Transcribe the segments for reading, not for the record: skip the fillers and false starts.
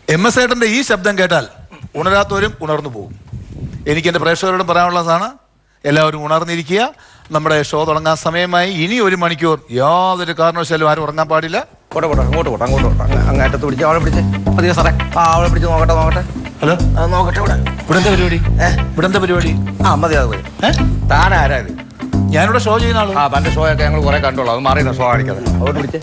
MS ഏട്ടന്റെ ഈ ശബ്ദം കേട്ടാൽ ഉണരാത്തവരും ഉണർന്നു പോകും. എനിക്ക് എൻ്റെ പ്രേക്ഷകരോടും പറയാനുള്ളതാണ്, എല്ലാവരും ഉണർന്നിരിക്കുക. നമ്മുടെ ഷോ തുടങ്ങാൻ സമയമായി. ഇനി 1 മണിക്കൂർ യാതൊരു കാരണവശാലും ആരും ഉറങ്ങാൻ പാടില്ല. അങ്ങോട്ട് അങ്ങേറ്റത്ത് പിടിച്ച് അവളെ പിടിച്ച് മതിയോ സാറേ? അവളെ പിടിച്ച് നോക്കട്ടെ. ഹലോ, നോക്കട്ടെ. ഇവിടെ എന്താ പരിപാടി? മതി അത് പോയി. താനാരാ ഇത്? ഞാനിവിടെ ഷോ ചെയ്യുന്ന ആള്. തന്റെ ഷോ ഒക്കെ ഞങ്ങൾ കുറെ കണ്ടോളൂ. അത് മാറിയ ഷോ കാണിക്കാതെ അവളെ പിടിച്ചേ.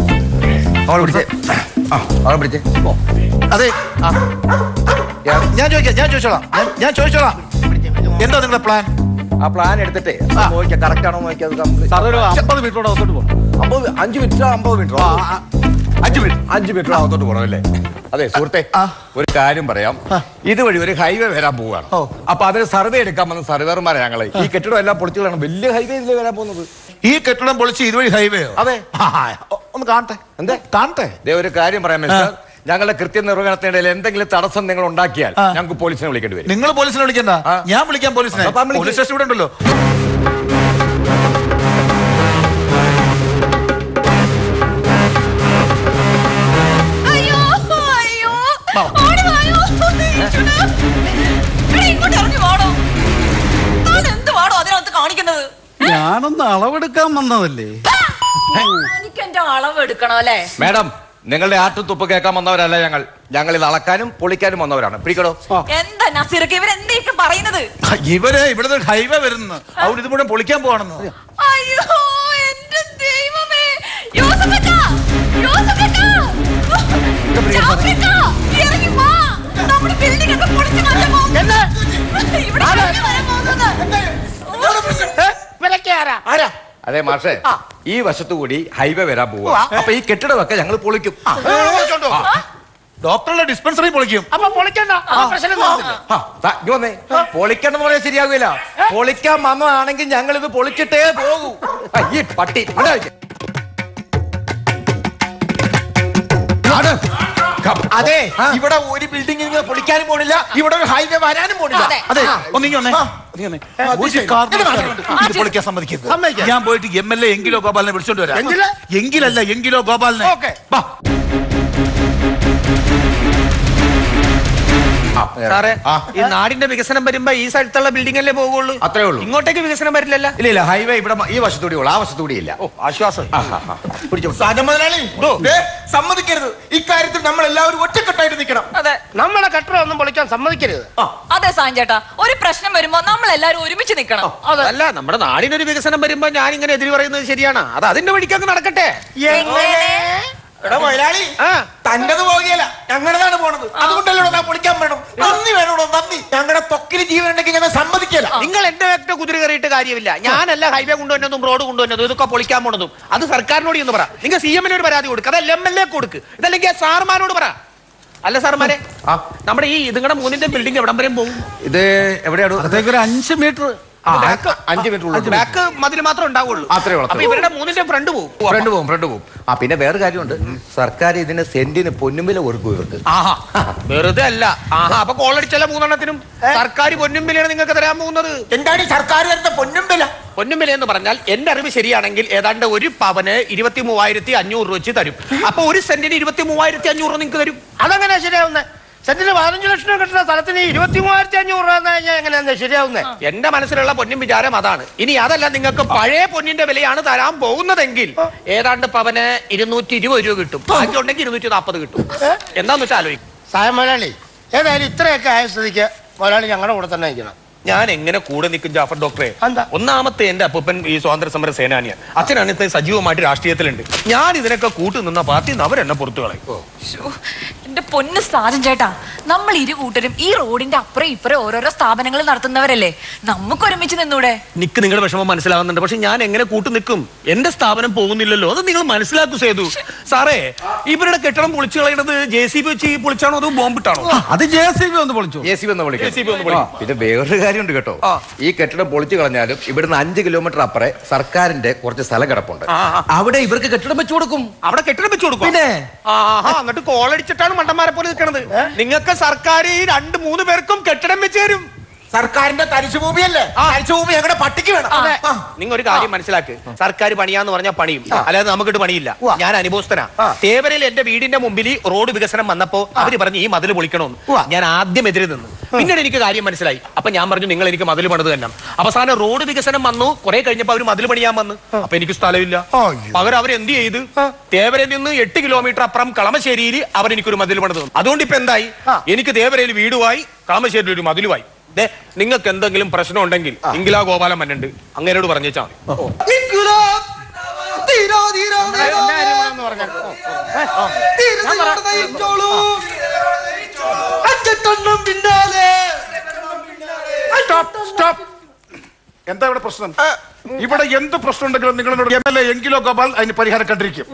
അതെ, ഞാൻ ചോദിച്ചോളാം. എന്താ നിങ്ങളുടെ പ്ലാൻ? ആ പ്ലാൻ എടുത്തിട്ടേ നോക്കിയാ കറക്റ്റ് ആണോ നോക്കിയത്. 50 മീറ്ററോടെ അകത്തോട്ട് പോകണം. 5 മീറ്ററോ 50 മീറ്ററോ? 5 മീറ്റർ അകത്തോട്ട് പോകണം അല്ലേ? അതെ സുഹൃത്തെ, ഒരു കാര്യം പറയാം. ഇതുവഴി ഒരു ഹൈവേ വരാൻ പോവുകയാണ്. അപ്പൊ അതിന് സർവേ എടുക്കാൻ വന്ന സർവേർമാരെ ഞങ്ങളെ. ഈ കെട്ടിടം എല്ലാം പൊളിച്ചുകളാണ്. വലിയ ഹൈവേ ഇതിലേ വരാൻ പോകുന്നത്. ഈ കെട്ടിടം പൊളിച്ച് ഇതുവഴി ഹൈവേയോ? അതെ. ഒന്ന് കാണട്ടെ. എന്താ കാണട്ടെ? ഒരു കാര്യം പറയാം മിസ്റ്റർ, ഞങ്ങളുടെ കൃത്യനിർവഹണത്തിനിടയിൽ എന്തെങ്കിലും തടസ്സം നിങ്ങൾ ഉണ്ടാക്കിയാൽ ഞങ്ങൾക്ക് പോലീസിനെ വിളിക്കേണ്ടി വരും. നിങ്ങൾ പോലീസിനെ വിളിക്കണ്ട, ഞാൻ വിളിക്കാം പോലീസിനെ. പോലീസ് സ്റ്റേഷൻ ഇവിടെ ഉണ്ടല്ലോ. ഞാനൊന്ന് അളവെടുക്കാൻ വന്നതല്ലേ. എനിക്ക് എന്റെ അളവ് എടുക്കണോ അല്ലേ? മാഡം, നിങ്ങളുടെ ആട്ടുത്തുപ്പ് കേൾക്കാൻ വന്നവരല്ല ഞങ്ങൾ ഇത് അളക്കാനും പൊളിക്കാനും വന്നവരാണ്. പിടിക്കടോ. എന്താ നസീർക്ക് ഇവരെന്തൊക്കെ പറയുന്നത്? ഇവര് ഇവിടെ ഹൈവേ വരുന്നു, അവർ ഇത് മുഴുവൻ പൊളിക്കാൻ പോകണമെന്ന്. അയ്യോ എന്റെ ദൈവമേ! യോസഫേട്ടാ! യോസഫേട്ടാ! ജാഫ്രിക്കാ! ഇറങ്ങി വാ! നമ്മുടെ ബിൽഡിംഗ് ഒക്കെ പൊളിച്ച് മാറ്റാൻ പോകുന്നു. ഇവിടെ വരാൻ പോകുന്നത്. അതെ മാഷേ, ഈ വശത്തു കൂടി ഹൈവേ വരാൻ പോവുക. അപ്പൊ ഈ കെട്ടിടമൊക്കെ ഞങ്ങൾ പൊളിക്കും. ഡോക്ടറുടെ ഡിസ്പെൻസറി പൊളിക്കും. അപ്പൊ പൊളിക്കണ്ട, പൊളിക്കണം എന്ന് പറയാൻ ശരിയാകില്ല. പൊളിക്കാൻ വന്നതാണെങ്കിൽ ഞങ്ങൾ ഇത് പൊളിച്ചിട്ടേ പോകൂ. ഈ പട്ടി അതെ, ഇവിടെ ഒരു ബിൽഡിംഗ് പൊളിക്കാനും പോണില്ല, ഇവിടെ ഒരു ഹൈവേ വരാനും പോണില്ല. അതെ, ഇത് പൊളിക്കാൻ സമ്മതിക്കരുത്. ഞാൻ പോയിട്ട് MLA എങ്കിലോ ഗോപാലിനെ വിളിച്ചോണ്ട് വരാം. എങ്കിലോ ഗോപാലിനെ. സാറേ, ഈ നാടിന്റെ വികസനം വരുമ്പോ ഈ സ്ഥലത്തുള്ള ബിൽഡിംഗ് അല്ലേ പോകുള്ളൂ? അത്രേ ഉള്ളൂ. ഇങ്ങോട്ടേക്ക് വികസനം വരില്ലല്ലോ. ഇല്ല, ഹൈവേ ഇവിടെ ഈ വശത്തൂടി ഉള്ളു, ആ വശത്തൂടി ഇല്ല. ആശ്വാസം. സമ്മതിക്കരുത്. ഇക്കാര്യത്തിൽ നമ്മൾ എല്ലാവരും ഒറ്റക്കെട്ടായിട്ട് നിൽക്കണം. അതെ, നമ്മളെ കെട്ടിടം ഒന്നും പൊളിക്കാൻ സമ്മതിക്കരുത്. അതെ സാഞ്ചേട്ടാ, ഒരു പ്രശ്നം വരുമ്പോ നമ്മൾ എല്ലാരും ഒരുമിച്ച് നിൽക്കണം. അതല്ല, നമ്മുടെ നാടിനൊരു വികസനം വരുമ്പോ ഞാൻ ഇങ്ങനെ എതിര് പറയുന്നത് ശരിയാണ്. അത് അതിന്റെ വഴിക്കൊക്കെ നടക്കട്ടെ. എടാ മൊയ്ലാളി, തന്റേത് പോകുകയല്ല, ഞങ്ങളതാണ് പോണത്. അതുകൊണ്ടല്ലോ പൊളിക്കാൻ വേണം. നന്ദി വേണോടോ, നന്ദി. ഞങ്ങളുടെ തൊക്കിന് ജീവൻ ഉണ്ടെങ്കിൽ ഞങ്ങൾ സമ്മതിക്കല. നിങ്ങൾ എന്റെ വ്യക്തി കുതിര കയറിയിട്ട് കാര്യമില്ല. ഞാനല്ല ഹൈവേ കൊണ്ടുവന്നതും റോഡ് കൊണ്ടുവന്നതും ഇതൊക്കെ പൊളിക്കാൻ പോണതും. അത് സർക്കാരിനോട് എന്ന് പറ. നിങ്ങൾ CM-നോട് പരാതി കൊടുക്കുക, അതല്ല MLA കൊടുക്ക്, ഇതല്ലെങ്കിൽ സാർമാരോട് പറ. അല്ല സാർമാരെ, നമ്മുടെ ഈ നിങ്ങളുടെ 3ന്റെ ബിൽഡിംഗ് എവിടം വരെയും പോകും? ഇത് എവിടെയാണ്? അതൊക്കെ ഒരു 5 മീറ്റർ. 5 മീറ്റർ ബാക്ക് മതിൽ മാത്രമേ ഉണ്ടാവുള്ളൂ. അപ്പൊ ഇവരുടെ 3ന്റെ ഫ്രണ്ട് പോകും. പിന്നെ വേറെ കാര്യമുണ്ട്, സർക്കാർ ഇതിന് സെന്റിന് പൊന്നുംവില കൊടുക്കും ഇവർക്ക്. വെറുതെ അല്ല. അപ്പൊ കോളടിച്ചല്ല 3എണ്ണത്തിനും സർക്കാർ പൊന്നുംവിലയാണ് നിങ്ങൾക്ക് തരാൻ പോകുന്നത്. എന്താണ് സർക്കാർ തരുന്ന പൊന്നുംവില? പൊന്നുംവില എന്ന് പറഞ്ഞാൽ എന്റെ അറിവ് ശരിയാണെങ്കിൽ ഏതാണ്ട് ഒരു പവന് 23,500 വെച്ച് തരും. അപ്പൊ ഒരു സെന്റിന് 23,500 നിങ്ങൾക്ക് തരും. അതെങ്ങനെയാ ശരിയാവുന്നത്? സെന്റിന് 15 ലക്ഷം കിട്ടുന്ന സ്ഥലത്തിന് 23,500 രൂപ എങ്ങനെയാ ശരിയാവുന്നത്? എന്റെ മനസ്സിലുള്ള പൊന്നും വിചാരം അതാണ്. ഇനി അതല്ല, നിങ്ങൾക്ക് പഴയ പൊന്നിന്റെ വിലയാണ് തരാൻ പോകുന്നതെങ്കിൽ ഏതാണ്ട് പവന് 220 രൂപ കിട്ടും. ബാക്കി ഉണ്ടെങ്കിൽ 240 കിട്ടും. എന്താന്ന് വെച്ചാൽ ആലോചിക്കും. സായം മൊയ്ലാളി, ഏതായാലും ഇത്രയൊക്കെ ആയ സ്ഥിതിക്ക് മൊയ്ലാളി ഞങ്ങളുടെ കൂടെ തന്നെ നിൽക്കണം. ഞാൻ എങ്ങനെ കൂടെ നിൽക്കും ജാഫർ ഡോക്ടറെ? ഒന്നാമത്തെ എന്റെ അപ്പൂപ്പൻ ഈ സ്വാതന്ത്ര്യ സമര സേനാനിയാണ്. അച്ഛനാണ് സജീവമായിട്ട് രാഷ്ട്രീയത്തിലുണ്ട്. ഞാൻ ഇതിനൊക്കെ കൂട്ടുനിന്ന പാർട്ടി അവരെന്നെ പുറത്തു കളയും. എന്റെ പൊന്ന് സാജൻ ചേട്ടാ, നമ്മൾ കൂട്ടരും ഈ റോഡിന്റെ അപ്പുറം ഇപ്പുറം ഓരോരോ സ്ഥാപനങ്ങൾ നടത്തുന്നവരല്ലേ, നമുക്ക് ഒരുമിച്ച് നിന്നൂടെ? നിക്ക് നിങ്ങളുടെ വിഷമം മനസ്സിലാകുന്നുണ്ട്. പക്ഷെ ഞാൻ എങ്ങനെ കൂട്ടു നിൽക്കും? എന്റെ സ്ഥാപനം പോകുന്നില്ലല്ലോ, അത് നിങ്ങൾ മനസ്സിലാക്കൂ സേതു സാറേ. ഇവരുടെ കെട്ടിടം പൊളിച്ചു കളയുന്നത് JCB വെച്ച് പൊളിച്ചാണോ അതോ ബോംബിട്ടാണോ? അത് JCB ഒന്ന് പൊളിച്ചു. പിന്നെ വേറൊരു കാര്യമുണ്ട് കേട്ടോ. ഈ കെട്ടിടം പൊളിച്ചു കളഞ്ഞാലും ഇവിടുന്ന് 5 കിലോമീറ്റർ അപ്പുറേ സർക്കാരിന്റെ കുറച്ച് സ്ഥലം കിടപ്പുണ്ട്. അവിടെ ഇവർക്ക് കെട്ടിടം വെച്ചു കൊടുക്കും. അവിടെ കെട്ടിടം വെച്ചു കൊടുക്കും. പിന്നെ എന്നിട്ട് കോളടിച്ചിട്ടാണ് മണ്ടന്മാരെ പോലെ നിൽക്കണത്. നിങ്ങൾക്ക് സർക്കാർ 2-3 പേർക്കും കെട്ടിടം വെച്ച് തരും. സർക്കാരിന്റെ തരിശുഭൂമിയല്ലേ? തരിശുഭൂമി ഞങ്ങളുടെ പട്ടിക്ക് വേണം. നിങ്ങൾ ഒരു കാര്യം മനസ്സിലാക്ക്, സർക്കാർ പണിയാന്ന് പറഞ്ഞാൽ പണിയും, അല്ലാതെ നമുക്കിട്ട് പണിയില്ല. ഞാൻ അനുഭവസ്ഥനാ. തേവരയിൽ എന്റെ വീടിന്റെ മുമ്പിൽ റോഡ് വികസനം വന്നപ്പോ അവര് പറഞ്ഞു ഈ മതിൽ പൊളിക്കണമെന്ന്. ഞാൻ ആദ്യം എതിരെ നിന്ന്, പിന്നീട് എനിക്ക് കാര്യം മനസ്സിലായി. അപ്പൊ ഞാൻ പറഞ്ഞു നിങ്ങൾ എനിക്ക് മതിൽ പണിത് തന്നെ. അവസാനം റോഡ് വികസനം വന്നു, കുറെ കഴിഞ്ഞപ്പോ അവര് മതിൽ പണിയാൻ വന്നു. അപ്പൊ എനിക്ക് സ്ഥലമില്ല. പകരം അവരെന്ത് ചെയ്ത് തേവരയിൽ നിന്ന് 8 കിലോമീറ്റർ അപ്പുറം കളമശ്ശേരിയിൽ അവരെനിക്കൊരു മതിൽ പണിത്. അതുകൊണ്ട് ഇപ്പൊ എന്തായി, എനിക്ക് തേവരയിൽ വീടുമായി, കളമശ്ശേരിയിൽ ഒരു മതിലുമായി. നിങ്ങൾക്ക് എന്തെങ്കിലും പ്രശ്നം ഉണ്ടെങ്കിൽ ഇംഗിലാ ഗോപാലൻ മന്നുണ്ട്, അങ്ങനോട് പറഞ്ഞേച്ചാ മതി. എന്താ ഇവിടെ പ്രശ്നം? ഇവിടെ എന്ത് പ്രശ്നം ഉണ്ടെങ്കിലും നിങ്ങളോട് MLA എങ്കിലോ ഗോപാൽ അതിന് പരിഹാരം കണ്ടിരിക്കും.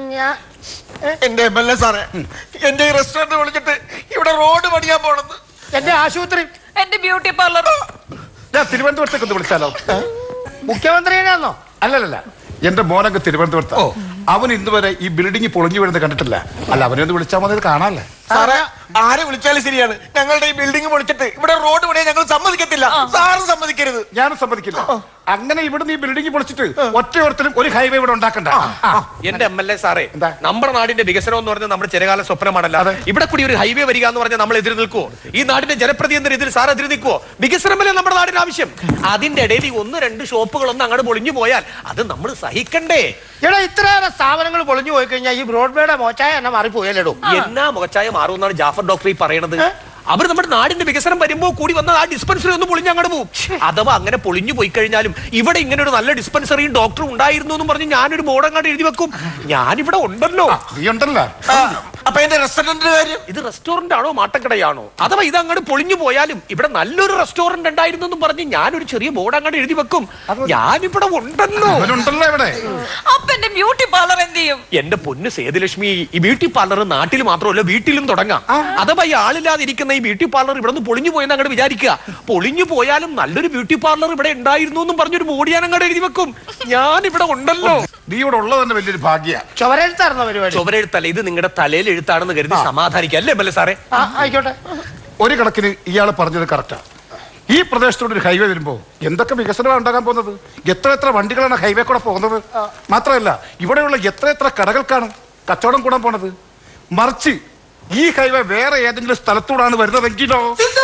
എന്റെ MLA സാറേ, എന്റെ ഈ റെസ്റ്റോറന്റ് വിളിച്ചിട്ട് ഇവിടെ റോഡ് പണിയാൻ പോണെന്ന്. എന്റെ ആശുപത്രി, എന്റെ ബ്യൂട്ടി പാർലർ. ഞാൻ തിരുവനന്തപുരത്തേക്ക് ഒന്ന് വിളിച്ചാലോ? മുഖ്യമന്ത്രിയാണോ? അല്ലല്ല, എന്റെ മോനങ്ങ് തിരുവനന്തപുരത്ത്. അവൻ ഇന്നുവരെ ഈ ബിൽഡിംഗ് പൊളിഞ്ഞു വീഴുന്നത് കണ്ടിട്ടില്ല. അല്ല, അവനൊന്ന് വിളിച്ചാൽ മതി, കാണാല്ലേ. സാറേ, ആരെ വിളിച്ചാലും ശരിയാണ്. ഞങ്ങളുടെ ഈ ബിൽഡിംഗ് പൊളിച്ചിട്ട് ഇവിടെ റോഡ് പണിയാൻ ഞങ്ങൾ സമ്മതിക്കത്തില്ല. സാറ് സമ്മതിക്കരുത്. ഞാനും സമ്മതിക്കില്ല. അങ്ങനെ ഇവിടുന്ന് ഈ ബിൽഡിംഗ് പൊളിച്ചിട്ട് ഒറ്റയോർത്തിനും ഒരു ഹൈവേ ഇവിടെ ഉണ്ടാക്കണ്ട. എന്റെ MLA സാറേ, നമ്മുടെ നാടിന്റെ വികസനം എന്ന് പറഞ്ഞാൽ നമ്മുടെ ചിരകാല സ്വപ്നമാണല്ലോ. ഇവിടെ കൂടി ഒരു ഹൈവേ വരിക എന്ന് പറഞ്ഞാൽ നമ്മൾ എതിര് നിൽക്കുവോ? ഈ നാടിന്റെ ജനപ്രതിനിധി ഇതിൽ സാർ എതിര് നിൽക്കുവോ? വികസനമല്ലേ നമ്മുടെ നാടിന്റെ ആവശ്യം. അതിന്റെ ഇടയിൽ ഈ 1-2 ഷോപ്പുകളൊന്നും അങ്ങോട്ട് പൊളിഞ്ഞു പോയാൽ അത് നമ്മൾ സഹിക്കണ്ടേ? ഇവിടെ ഇത്രയേറെ സ്ഥാപനങ്ങൾ പൊളിഞ്ഞു പോയി കഴിഞ്ഞാൽ ഈ ബ്രോഡ്ബേയുടെ മോച്ചായ എന്നെ മാറിപ്പോയല്ലോ. എന്നാ മുഖച്ചായ മാറുമെന്നാണ് ജാഫർ ഡോക്ടർ ഈ പറയണത്. അവർ നമ്മുടെ നാടിന്റെ വികസനം വരുമ്പോ കൂടി വന്ന ആ ഡിസ്പെൻസറി ഒന്ന് പൊളിഞ്ഞ് അങ്ങോട്ട് പോകും. അഥവാ അങ്ങനെ പൊളിഞ്ഞു പോയി കഴിഞ്ഞാലും ഇവിടെ ഇങ്ങനെ ഒരു നല്ല ഡിസ്പെൻസറിയും ഡോക്ടറും ഉണ്ടായിരുന്നു എന്ന് പറഞ്ഞ് ഞാനൊരു ബോർഡ് അങ്ങോട്ട് എഴുതി വെക്കും. ഞാനിവിടെ ഉണ്ടല്ലോ. നീ ഉണ്ടല്ലോ. അപ്പൊ എന്റെ റെസ്റ്റോറന്റിന്റെ കാര്യം? ഇത് റെസ്റ്റോറന്റ് ആണോ മാട്ടക്കടയാണോ? അഥവാ ഇത് അങ്ങോട്ട് പൊളിഞ്ഞു പോയാലും ഇവിടെ നല്ലൊരു റെസ്റ്റോറന്റ് ഉണ്ടായിരുന്നു എന്ന് പറഞ്ഞ് ഞാനൊരു ചെറിയ ബോർഡ് അങ്ങോട്ട് എഴുതി വെക്കും. ഞാനിവിടെ ഉണ്ടല്ലോ. ഇവിടെ അപ്പൊ എന്റെ ബ്യൂട്ടി പാർലർ എന്ത് ചെയ്യും? എന്റെ പൊന്ന് സേതുലക്ഷ്മി, ഈ ബ്യൂട്ടി പാർലർ നാട്ടിൽ മാത്രമല്ല വീട്ടിലും തുടങ്ങാം. അഥവാ ഈ ആളില്ലാതിരിക്കുന്ന ഈ ബ്യൂട്ടി പാർലർ ഇവിടെ നിന്ന് പൊളിഞ്ഞു പോയെന്ന് അങ്ങോട്ട് വിചാരിക്കുക. പൊളിഞ്ഞു പോയാലും നല്ലൊരു ബ്യൂട്ടി പാർലർ ഇവിടെ ഉണ്ടായിരുന്നു എന്നും പറഞ്ഞൊരു ബോർഡ് ഞാൻ അങ്ങോട്ട് എഴുതി വെക്കും. ഞാൻ ഇവിടെ ഉണ്ടല്ലോ. നീ ഇവിടെ ഉള്ളത് തന്നെ വലിയൊരു ഭാഗ്യ. ചുവരെഴുത്തായിരുന്നോ പരിപാടി? ചുവരെഴുത്തല്ല, ഇത് നിങ്ങളുടെ തലയിൽ എഴുത്താണെന്ന് കരുതി സമാധാനിക്കാം അല്ലേ MLA സാറേ? ആയിക്കോട്ടെ. ഒരു കണക്കിന് ഇയാൾ പറഞ്ഞത് കറക്റ്റാ. ഈ പ്രദേശത്തോട് ഒരു ഹൈവേ വരുമ്പോ എന്തൊക്കെ വികസനമാണ് ഉണ്ടാകാൻ പോകുന്നത്. എത്ര വണ്ടികളാണ് ഹൈവേ കൂടെ പോകുന്നത്. മാത്രമല്ല ഇവിടെയുള്ള എത്ര കടകൾക്കാണ് കച്ചവടം കൂടാൻ പോണത്. മറിച്ച് ഈ ഹൈവേ വേറെ ഏതെങ്കിലും സ്ഥലത്തൂടാണ് വരുന്നതെങ്കിലോ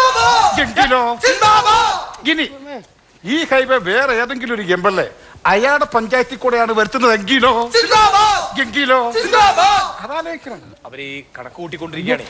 ഇനി ഈ ഹൈവേ വേറെ ഏതെങ്കിലും ഒരു MLA അയാളുടെ പഞ്ചായത്തിൽ കൂടെയാണ് വരുത്തുന്നതെങ്കിലോ അതാലോചിക്കണം. അവര് കണക്ക് കൂട്ടിക്കൊണ്ടിരിക്കുകയാണ്.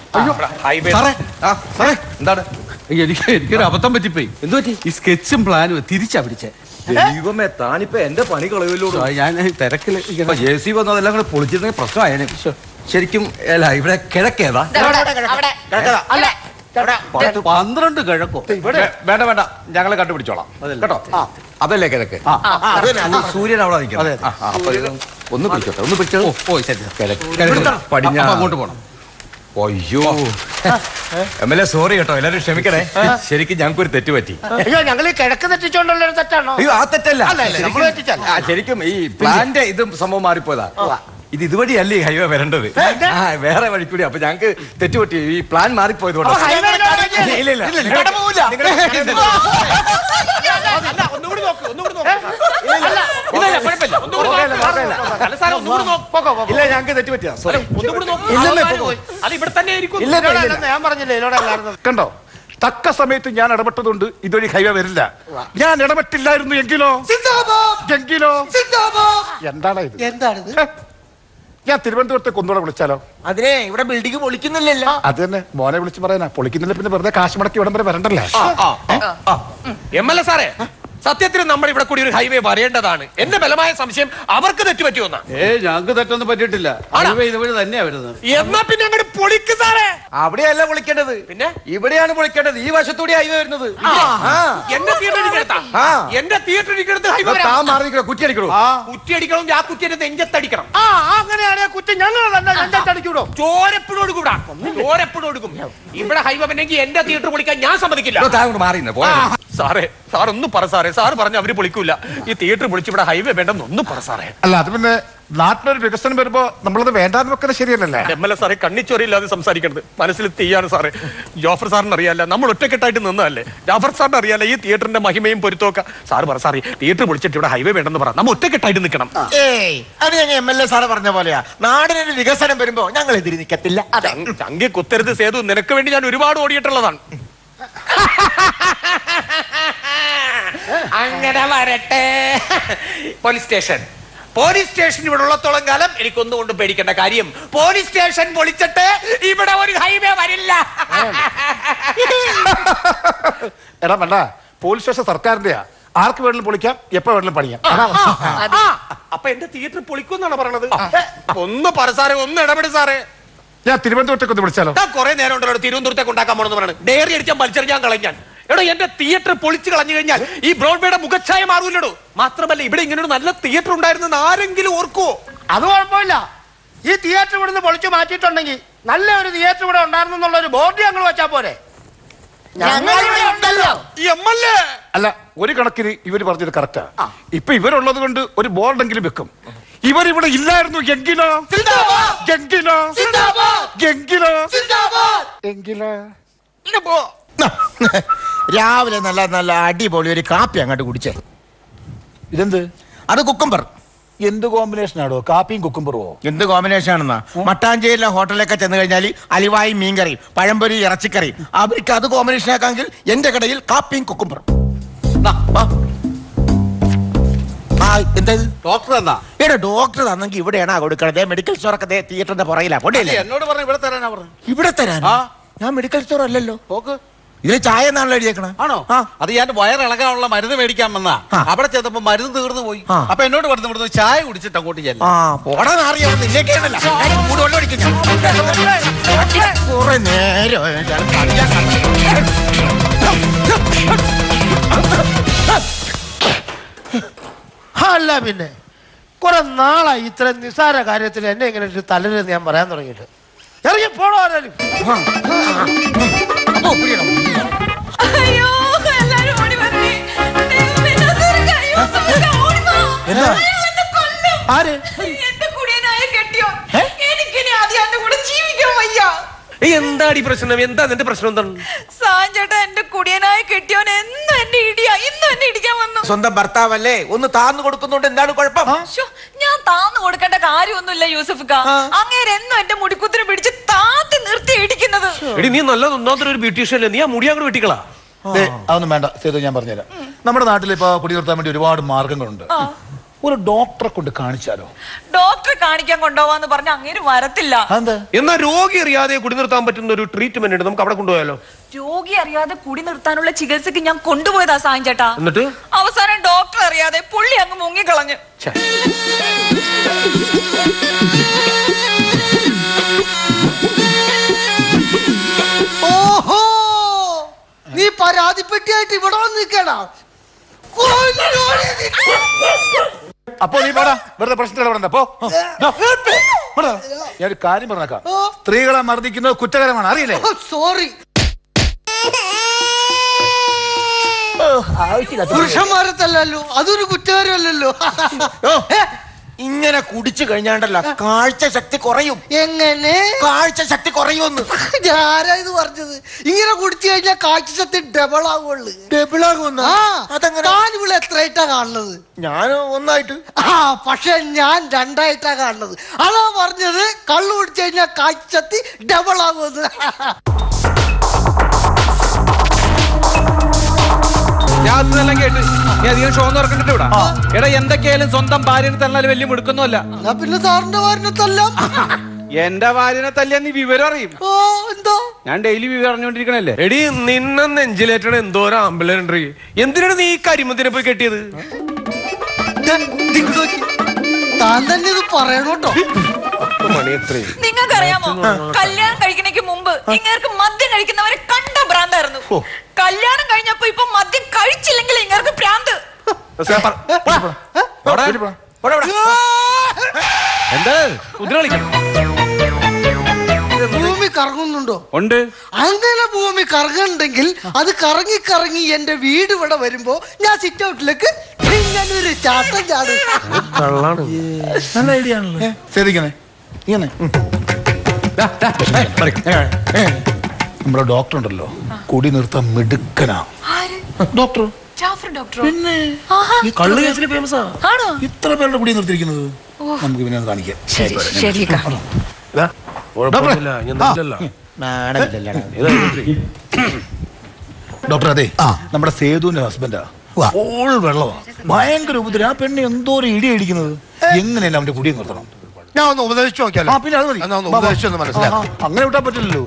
എന്താണ്? എനിക്കൊരു അബദ്ധം പറ്റിപ്പോയി. എന്ത് പറ്റി? ഈ സ്കെച്ചും പ്ലാനും തിരിച്ചാ പിടിച്ചേ. ദൈവമേ, താനിപ്പോ എന്റെ പണി കളയുമല്ലോ. ഞാൻ തിരക്കില് JCB വന്നതെല്ലാം കൂടെ പൊളിച്ചിരുന്നെങ്കിൽ പ്രശ്നമായേനെ. ശരിക്കും അല്ല, ഇവിടെ കിഴക്കേതാ? അല്ല 12 കിഴക്കോ? വേണ്ട, ഞങ്ങളെ കണ്ടുപിടിച്ചോളാം കേട്ടോ. അതല്ലേ കിഴക്ക്? സൂര്യൻ അവിടെ നിൽക്കുന്നത്. അപ്പൊ ഒന്ന് പിടിച്ചോട്ടെ. പടിഞ്ഞാറ് അങ്ങോട്ട് പോണം. അയ്യോ MLA, സോറി കേട്ടോ, എല്ലാരും ക്ഷമിക്കണേ. ശരിക്കും ഞങ്ങൾക്ക് ഒരു തെറ്റ് പറ്റി. അയ്യോ, ഞങ്ങൾ കിഴക്ക് തെറ്റിച്ചോണ്ടുള്ള ഒരു തെറ്റാണോ? അയ്യോ, ആ തെറ്റല്ല. ശരിക്കും ഈ പ്ലാന്റെ ഇതും സംഭവം മാറിപ്പോയതാ. ഇതുവഴിയല്ലേ ഈ ഹൈവേ വരേണ്ടത്. വേറെ വഴി കൂടി. അപ്പൊ ഞങ്ങൾക്ക് തെറ്റുപറ്റി. ഈ പ്ലാൻ മാറിപ്പോയത് കൊണ്ട്. ഇല്ല, ഞങ്ങൾക്ക് തെറ്റുപറ്റിയാ. ഞാൻ പറഞ്ഞില്ലേ കണ്ടോ, തക്ക സമയത്ത് ഞാൻ ഇടപെട്ടതുകൊണ്ട് ഇതൊരു ഹൈവേ വരില്ല. ഞാൻ ഇടപെട്ടില്ലായിരുന്നു എങ്കിലോ എന്താണിത്? ഞാൻ തിരുവനന്തപുരത്തേക്ക് ഒന്നുകൂടെ വിളിച്ചാലോ? അതിനെ ഇവിടെ ബിൽഡിംഗ് പൊളിക്കുന്നില്ലല്ലോ. അത് തന്നെ മോനെ വിളിച്ച് പറയാനാ. പൊളിക്കുന്നില്ല പിന്നെ വെറുതെ കാശ് മുടക്കി ഇവിടം വരെ വരണ്ടല്ലേ. MLA സാറേ, സത്യത്തിൽ നമ്മൾ ഇവിടെ കൂടി ഒരു ഹൈവേ വരേണ്ടതാണ്. എന്റെ ബലമായ സംശയം അവർക്ക് തെറ്റുപറ്റിയോന്നാ. ഞങ്ങൾക്ക് തെറ്റൊന്നും പറ്റിയിട്ടില്ല. ഹൈവേ ഇതുവഴി തന്നെയാ വരുന്നത്. എന്നാ പിന്നെ അങ്ങോട്ട് പൊളിക്ക് സാറേ. അവിടെയല്ല പൊളിക്കേണ്ടത്, പിന്നെ ഇവിടെയാണ് പൊളിക്കേണ്ടത്. ഈ വശത്തൂടെ ഹൈവേ വരുന്നത്. എന്റെ തിയേറ്ററിനടുത്ത് ഹൈവേ കുറ്റി അടിക്കണോ? കുറ്റി അടിക്കണം. ആ കുറ്റിയുടെ നെഞ്ചത്തടിക്കണം. അങ്ങനെയാണെങ്കിൽ കുറ്റി ഞങ്ങൾ തന്നെ നെഞ്ചത്തടിക്കൂടോ? ചോരപ്പിടോടുക്കും. ഇവിടെ ഹൈവേ വന്നെങ്കിൽ എന്റെ തിയേറ്റർ പൊളിക്കാൻ ഞാൻ സമ്മതിക്കില്ല. സാറേ, സാർ ഒന്ന് പറ സാറേ. സാർ പറഞ്ഞ അവര് പൊളിക്കൂല. ഈ തിയേറ്റർ പൊളിച്ച് ഇവിടെ ഹൈവേ വേണ്ടെന്ന് ഒന്ന് പറ സാറേ. അല്ല, അത് പിന്നെ നാട്ടിലൊരു വികസനം വരുമ്പോ നമ്മളത് വേണ്ടാന്ന് വെക്കുന്നത് ശരിയല്ലല്ലേ? എംഎൽഎ സാറേ കണ്ണിച്ചോരില്ലാതെ സംസാരിക്കണത്. മനസ്സിൽ തീയാണ് സാറേ. ജോഫർ സാറിന് അറിയാല്ല, നമ്മൾ ഒറ്റക്കെട്ടായിട്ട് നിന്നതല്ലേ. ജാഫർ സാറിന് അറിയാല്ല ഈ തിയേറ്ററിന്റെ മഹിമയും പൊരുത്തമൊക്കെ. സാറ് പറ സാറി, തിയേറ്റർ പൊളിച്ചിട്ട് ഇവിടെ ഹൈവേ വേണ്ടെന്ന് പറ. നമ്മൾ ഒറ്റക്കെട്ടായിട്ട് നിൽക്കണം. ഏയ് അത് ഞങ്ങൾ MLA സാറ് പറഞ്ഞ പോലെയാ. നാടിനൊരു വികസനം വരുമ്പോ ഞങ്ങൾ എതിരി നിൽക്കത്തില്ല. ചങ്കി കുത്തരുത് സേതു, നിനക്ക് വേണ്ടി ഞാൻ ഒരുപാട് ഓടിയിട്ടുള്ളതാണ്. അങ്ങനെ വരട്ടെ. പോലീസ് സ്റ്റേഷൻ ഇവിടെ ഉള്ളത്തോളം കാലം എനിക്കൊന്നും കൊണ്ട് പേടിക്കേണ്ട കാര്യം. പോലീസ് സ്റ്റേഷൻ പൊളിച്ചിട്ട് ഇവിടെ ഒരു ഹൈവേ വരില്ല. എടാ വേണ്ട, പോലീസ് സ്റ്റേഷൻ സർക്കാരിന്റെയാ. ആർക്ക് വേണമെങ്കിലും പൊളിക്കാം, എപ്പോ വേണമെങ്കിലും പണിയാം. അപ്പൊ എന്റെ തിയേറ്റർ പൊളിക്കുന്നാണ് പറയണത്. ഒന്ന് പറ സാറേ, ഒന്ന് ഇടപെട് സാറേ. ഞാൻ തിരുവനന്തപുരത്തേക്ക് ഒന്ന് വിളിച്ചാലോ? കുറെ നേരം ഉണ്ടല്ലോ തിരുവനന്തപുരത്തേക്ക് ഉണ്ടാക്കാൻ പോണെന്ന് പറയുന്നത്. ഡയറി അടിച്ചാൽ മത്സരിക്കാൻ കളഞ്ഞാൽ എടോ എന്റെ തിയേറ്റർ പൊളിച്ചു കളഞ്ഞു കഴിഞ്ഞാൽ ഈ ബ്രോഡ്വേയുടെ മുഖച്ഛായ മാറൂല്ലടോ. മാത്രമല്ല ഇവിടെ ഇങ്ങനെ ഒരു നല്ല തിയേറ്റർ ഉണ്ടായിരുന്നെന്ന് ആരെങ്കിലും ഓർക്കുവോ? അത് കുഴപ്പമില്ല. ഈ തിയേറ്റർ ഇവിടുന്ന് പൊളിച്ചു മാറ്റിയിട്ടുണ്ടെങ്കിൽ നല്ല ഒരു തിയേറ്റർ ഇവിടെ ഉണ്ടായിരുന്നുള്ള ഒരു ബോർഡ് ഞങ്ങൾ വെച്ചാ പോരെ. അല്ല, ഒരു കണക്കിന് ഇവര് പറഞ്ഞത് കറക്റ്റാ. ഇപ്പൊ ഇവരുള്ളത് കൊണ്ട് ഒരു ബോർഡെങ്കിലും വെക്കും. ഇവരിവിടെ ഇല്ലായിരുന്നു എങ്കിലോ രാവിലെ നല്ല നല്ല അടിപൊളി ഒരു കാപ്പി അങ്ങോട്ട് കുടിച്ചേ. ഇതെന്ത്? അത് കുക്കുംബർ. എന്ത് കോമ്പിനേഷൻ ആണോ കാപ്പിയും കുക്കുംബറുവോ? എന്ത് കോമ്പിനേഷൻ ആണെന്നാ? മട്ടാഞ്ചേരിയിലെ ഹോട്ടലിലൊക്കെ ചെന്ന് കഴിഞ്ഞാൽ അലിവായും മീൻകറിയും പഴംപൊരി ഇറച്ചിക്കറിയും. അവർക്ക് അത് കോമ്പിനേഷൻ ആക്കാമെങ്കിൽ എന്റെ കടയിൽ കാപ്പിയും കുക്കുംബറും. എന്താ ഡോക്ടർ എന്നാ? ഇവിടെ ഡോക്ടർ തന്നെങ്കിൽ ഇവിടെയാണ് കൊടുക്കണത്. മെഡിക്കൽ സ്റ്റോറൊക്കെ തിയേറ്ററിന്റെ പുറകിലാ. എന്നോട് പറഞ്ഞു ഇവിടെ തരാനാ പറഞ്ഞു. ഇവിടെ തരാനാ? ഞാൻ മെഡിക്കൽ സ്റ്റോർ അല്ലല്ലോ. ഇതിൽ ചായ എന്നാണല്ലോ എഴുതിയേക്കണ. ആണോ? അത് ഞാൻ വയറിളകാനുള്ള മരുന്ന് മേടിക്കാൻ വന്നാ. അവിടെ ചെന്നപ്പോ മരുന്ന് തീർന്നു പോയി. അപ്പൊ എന്നോട് പറഞ്ഞു ഇവിടുന്ന് ചായ കുടിച്ചിട്ട് അങ്ങോട്ട് ചെല്ലാം. കുറെ നേരം അല്ല പിന്നെ കുറെ നാളായി ഇത്രയും നിസ്സാര കാര്യത്തിൽ എന്നെ ഇങ്ങനെ തലരെന്ന് ഞാൻ പറയാൻ തുടങ്ങിയിട്ട്. ഇറങ്ങി പോണോ ആരാലും. അയ്യോ എല്ലാരും ഓടി വരണേ. ആര്? എന്റെ കുടിയനായ കെട്ടിയോ. എനിക്കിനി ആദ്യം എന്റെ കൂടെ ജീവിക്കാൻ വയ്യ. എന്താടി പ്രശ്നം? എന്താ നിന്റെ പ്രശ്നം? എന്താണ് സാഞ്ചേട്ടാ, എന്റെ കുടിയനായ കെട്ടിയോൻ എന്നും എന്നെ ഇടിയാ. ഇന്നും എന്നെ ഇടിക്കാൻ വന്നു. സ്വന്തം ഭർത്താവല്ലേ, ഒന്ന് താന്നു കൊടുക്കുന്നുണ്ട്. എന്താണ് കുഴപ്പം? ഞാൻ താന്നു കൊടുക്കേണ്ട കാര്യമൊന്നുമില്ല യൂസഫ്ക്ക. അങ്ങേര് എന്നും എന്റെ മുടിക്കുത്തിന് പിടിച്ച് താത്തി നിർത്തി ഇടിക്കുന്നത്. എടി നീ നല്ല ഒന്നാമത്തെ ഒരു ബ്യൂട്ടീഷ്യല്ലേ, നീ ആ മുടി അങ്ങോട്ട് വെട്ടിക്കളാ. അതൊന്നും വേണ്ട സേതു, ഞാൻ പറഞ്ഞുതരാം. നമ്മുടെ നാട്ടിൽ ഇപ്പൊ കുടി നിർത്താൻ വേണ്ടി ഒരുപാട് മാർഗങ്ങളുണ്ട്. ഒരു ഡോക്ടറെ കൊണ്ട് കാണിച്ചാലോ? ഡോക്ടറെ കാണിക്കാൻ കൊണ്ടുപോവാന്ന് പറഞ്ഞ അങ്ങേര് വരത്തില്ല. എന്നാ രോഗി അറിയാതെ കുടി നിർത്താൻ പറ്റുന്ന ഒരു ട്രീറ്റ്മെന്റ് ഉണ്ട്, നമുക്ക് അവിടെ കൊണ്ടുപോയാലോ? രോഗി അറിയാതെ കുടി നിർത്താനുള്ള ചികിത്സക്ക് ഞാൻ കൊണ്ടുപോയതാ സാഞ്ചേട്ടാ. എന്നിട്ട് അവസാനം ഡോക്ടർ അറിയാതെ പുള്ളി അങ്ങ് മുങ്ങിക്കളഞ്ഞു. ഓഹോ, നീ പരാതിപ്പെട്ടിയായിട്ട് ഇവിടെ വന്ന് നിൽക്കണോ? അപ്പൊ നീ പാടാ, വെറുതെ പ്രശ്നങ്ങൾ ഞാനൊരു കാര്യം പറഞ്ഞേക്കാം. സ്ത്രീകളെ മർദ്ദിക്കുന്നത് കുറ്റകരമാണ്, അറിയില്ലേ? സോറി. പുരുഷന്മാരത്തല്ലോ, അതൊരു കുറ്റകാരമല്ലല്ലോ. ഇങ്ങനെ കുടിച്ചു കഴിഞ്ഞാണ്ടല്ല കാഴ്ച ശക്തി കുറയും. എങ്ങനെ കാഴ്ച ശക്തി കുറയുമെന്ന് ഞാനാ ഇത് പറഞ്ഞത്? ഇങ്ങനെ കുടിച്ചു കഴിഞ്ഞാൽ കാഴ്ച ശക്തി ഡബിൾ ആവുള്ളു. ഡബിൾ ആകുമെന്ന്? അതെങ്ങനെ? ഇവിടെ എത്രയായിട്ടാ കാണുന്നത്? ഞാൻ ഒന്നായിട്ട്. പക്ഷെ ഞാൻ രണ്ടായിട്ടാ കാണുന്നത്. അതാ പറഞ്ഞത് കള്ളു കുടിച്ചു കഴിഞ്ഞാൽ കാഴ്ച ശക്തി ഡബിൾ ആകുമെന്ന്. ഞാൻ കേട്ട് നീ അധികം ഷോ തുറക്കണ്ടിട്ട് വിടാ. എടാ എന്തൊക്കെയായാലും സ്വന്തം ഭാര്യനെ തന്നാലും വലിയ മുടുക്കൊന്നുമല്ല. പിന്നെ സാറിന്റെ ഭാര്യനെ തല്ലാം. എന്റെ ഭാര്യനെ തല്ലിയാ നീ വിവരം അറിയും. എന്തോ ഞാൻ ഡെയിലി വിവരം അറിഞ്ഞോണ്ടിരിക്കണല്ലേ. എടി നിന്നെ നെഞ്ചിലേറ്റണ എന്തോരം ആംബുലൻസ്. എന്തിനാണ് നീ ഈ കരിമത്തിനെ പോയി കെട്ടിയത്? താൻ തന്നെ ഇത് പറയണോട്ടോ. നിങ്ങൾക്കറിയാമോ, കല്യാണം കഴിക്കുന്നതിന് മുമ്പ് ഇങ്ങേർക്ക് മദ്യം കഴിക്കുന്നവരെ കണ്ട ഭ്രാന്തായിരുന്നു. കല്യാണം കഴിഞ്ഞപ്പോ ഇപ്പൊ മദ്യം കഴിച്ചില്ലെങ്കിൽ ഇങ്ങേർക്ക് ഭ്രാന്ത്. എന്താ കുതിര കളിക്കണം? ഭൂമി കറങ്ങുന്നുണ്ടോ? ഉണ്ട്. അങ്ങനെ ഭൂമി കറങ്ങുന്നുണ്ടെങ്കിൽ അത് കറങ്ങി കറങ്ങി എന്റെ വീട് ഇവിടെ വരുമ്പോ ഞാൻ സിറ്റ് ഔട്ടിലേക്ക് ഇങ്ങനെ ഒരു ചാട്ടം ചാടും. നല്ല ഐഡിയ ആണല്ലോ. ശ്രദ്ധിക്കണേ ഇങ്ങനെ നമ്മുടെ ഡോക്ടർ ഉണ്ടല്ലോ, കുടി നിർത്താൻ മിടുക്കനാ ഡോക്ടർ. പിന്നെ ഈ കള്ള് കേസിൽ ഫേമസാ. ഇത്ര പേരുടെ കുടി നിർത്തിയിരിക്കുന്നത് നമുക്ക് പിന്നെ കാണിക്കാം. ഡോക്ടർ അതെ നമ്മുടെ സേതുവിന്റെ ഹസ്ബൻഡാ. ഓൾ വെള്ളമാ, ഭയങ്കര ഉപദ്രവം. ആ പെണ്ണ് എന്തോ ഒരു ഇടി അടിക്കുന്നത്. എങ്ങനെയല്ല അവന്റെ കുടിയും നിർത്തണം. ഞാൻ ഒന്ന് ഉപദേശിച്ചു നോക്കിയാലോ? പിന്നെ അത് മതി. ഉപദേശിച്ചൊന്ന് മനസ്സിലാക്കാം. അങ്ങനെ വിട്ടാൻ പറ്റില്ലല്ലോ.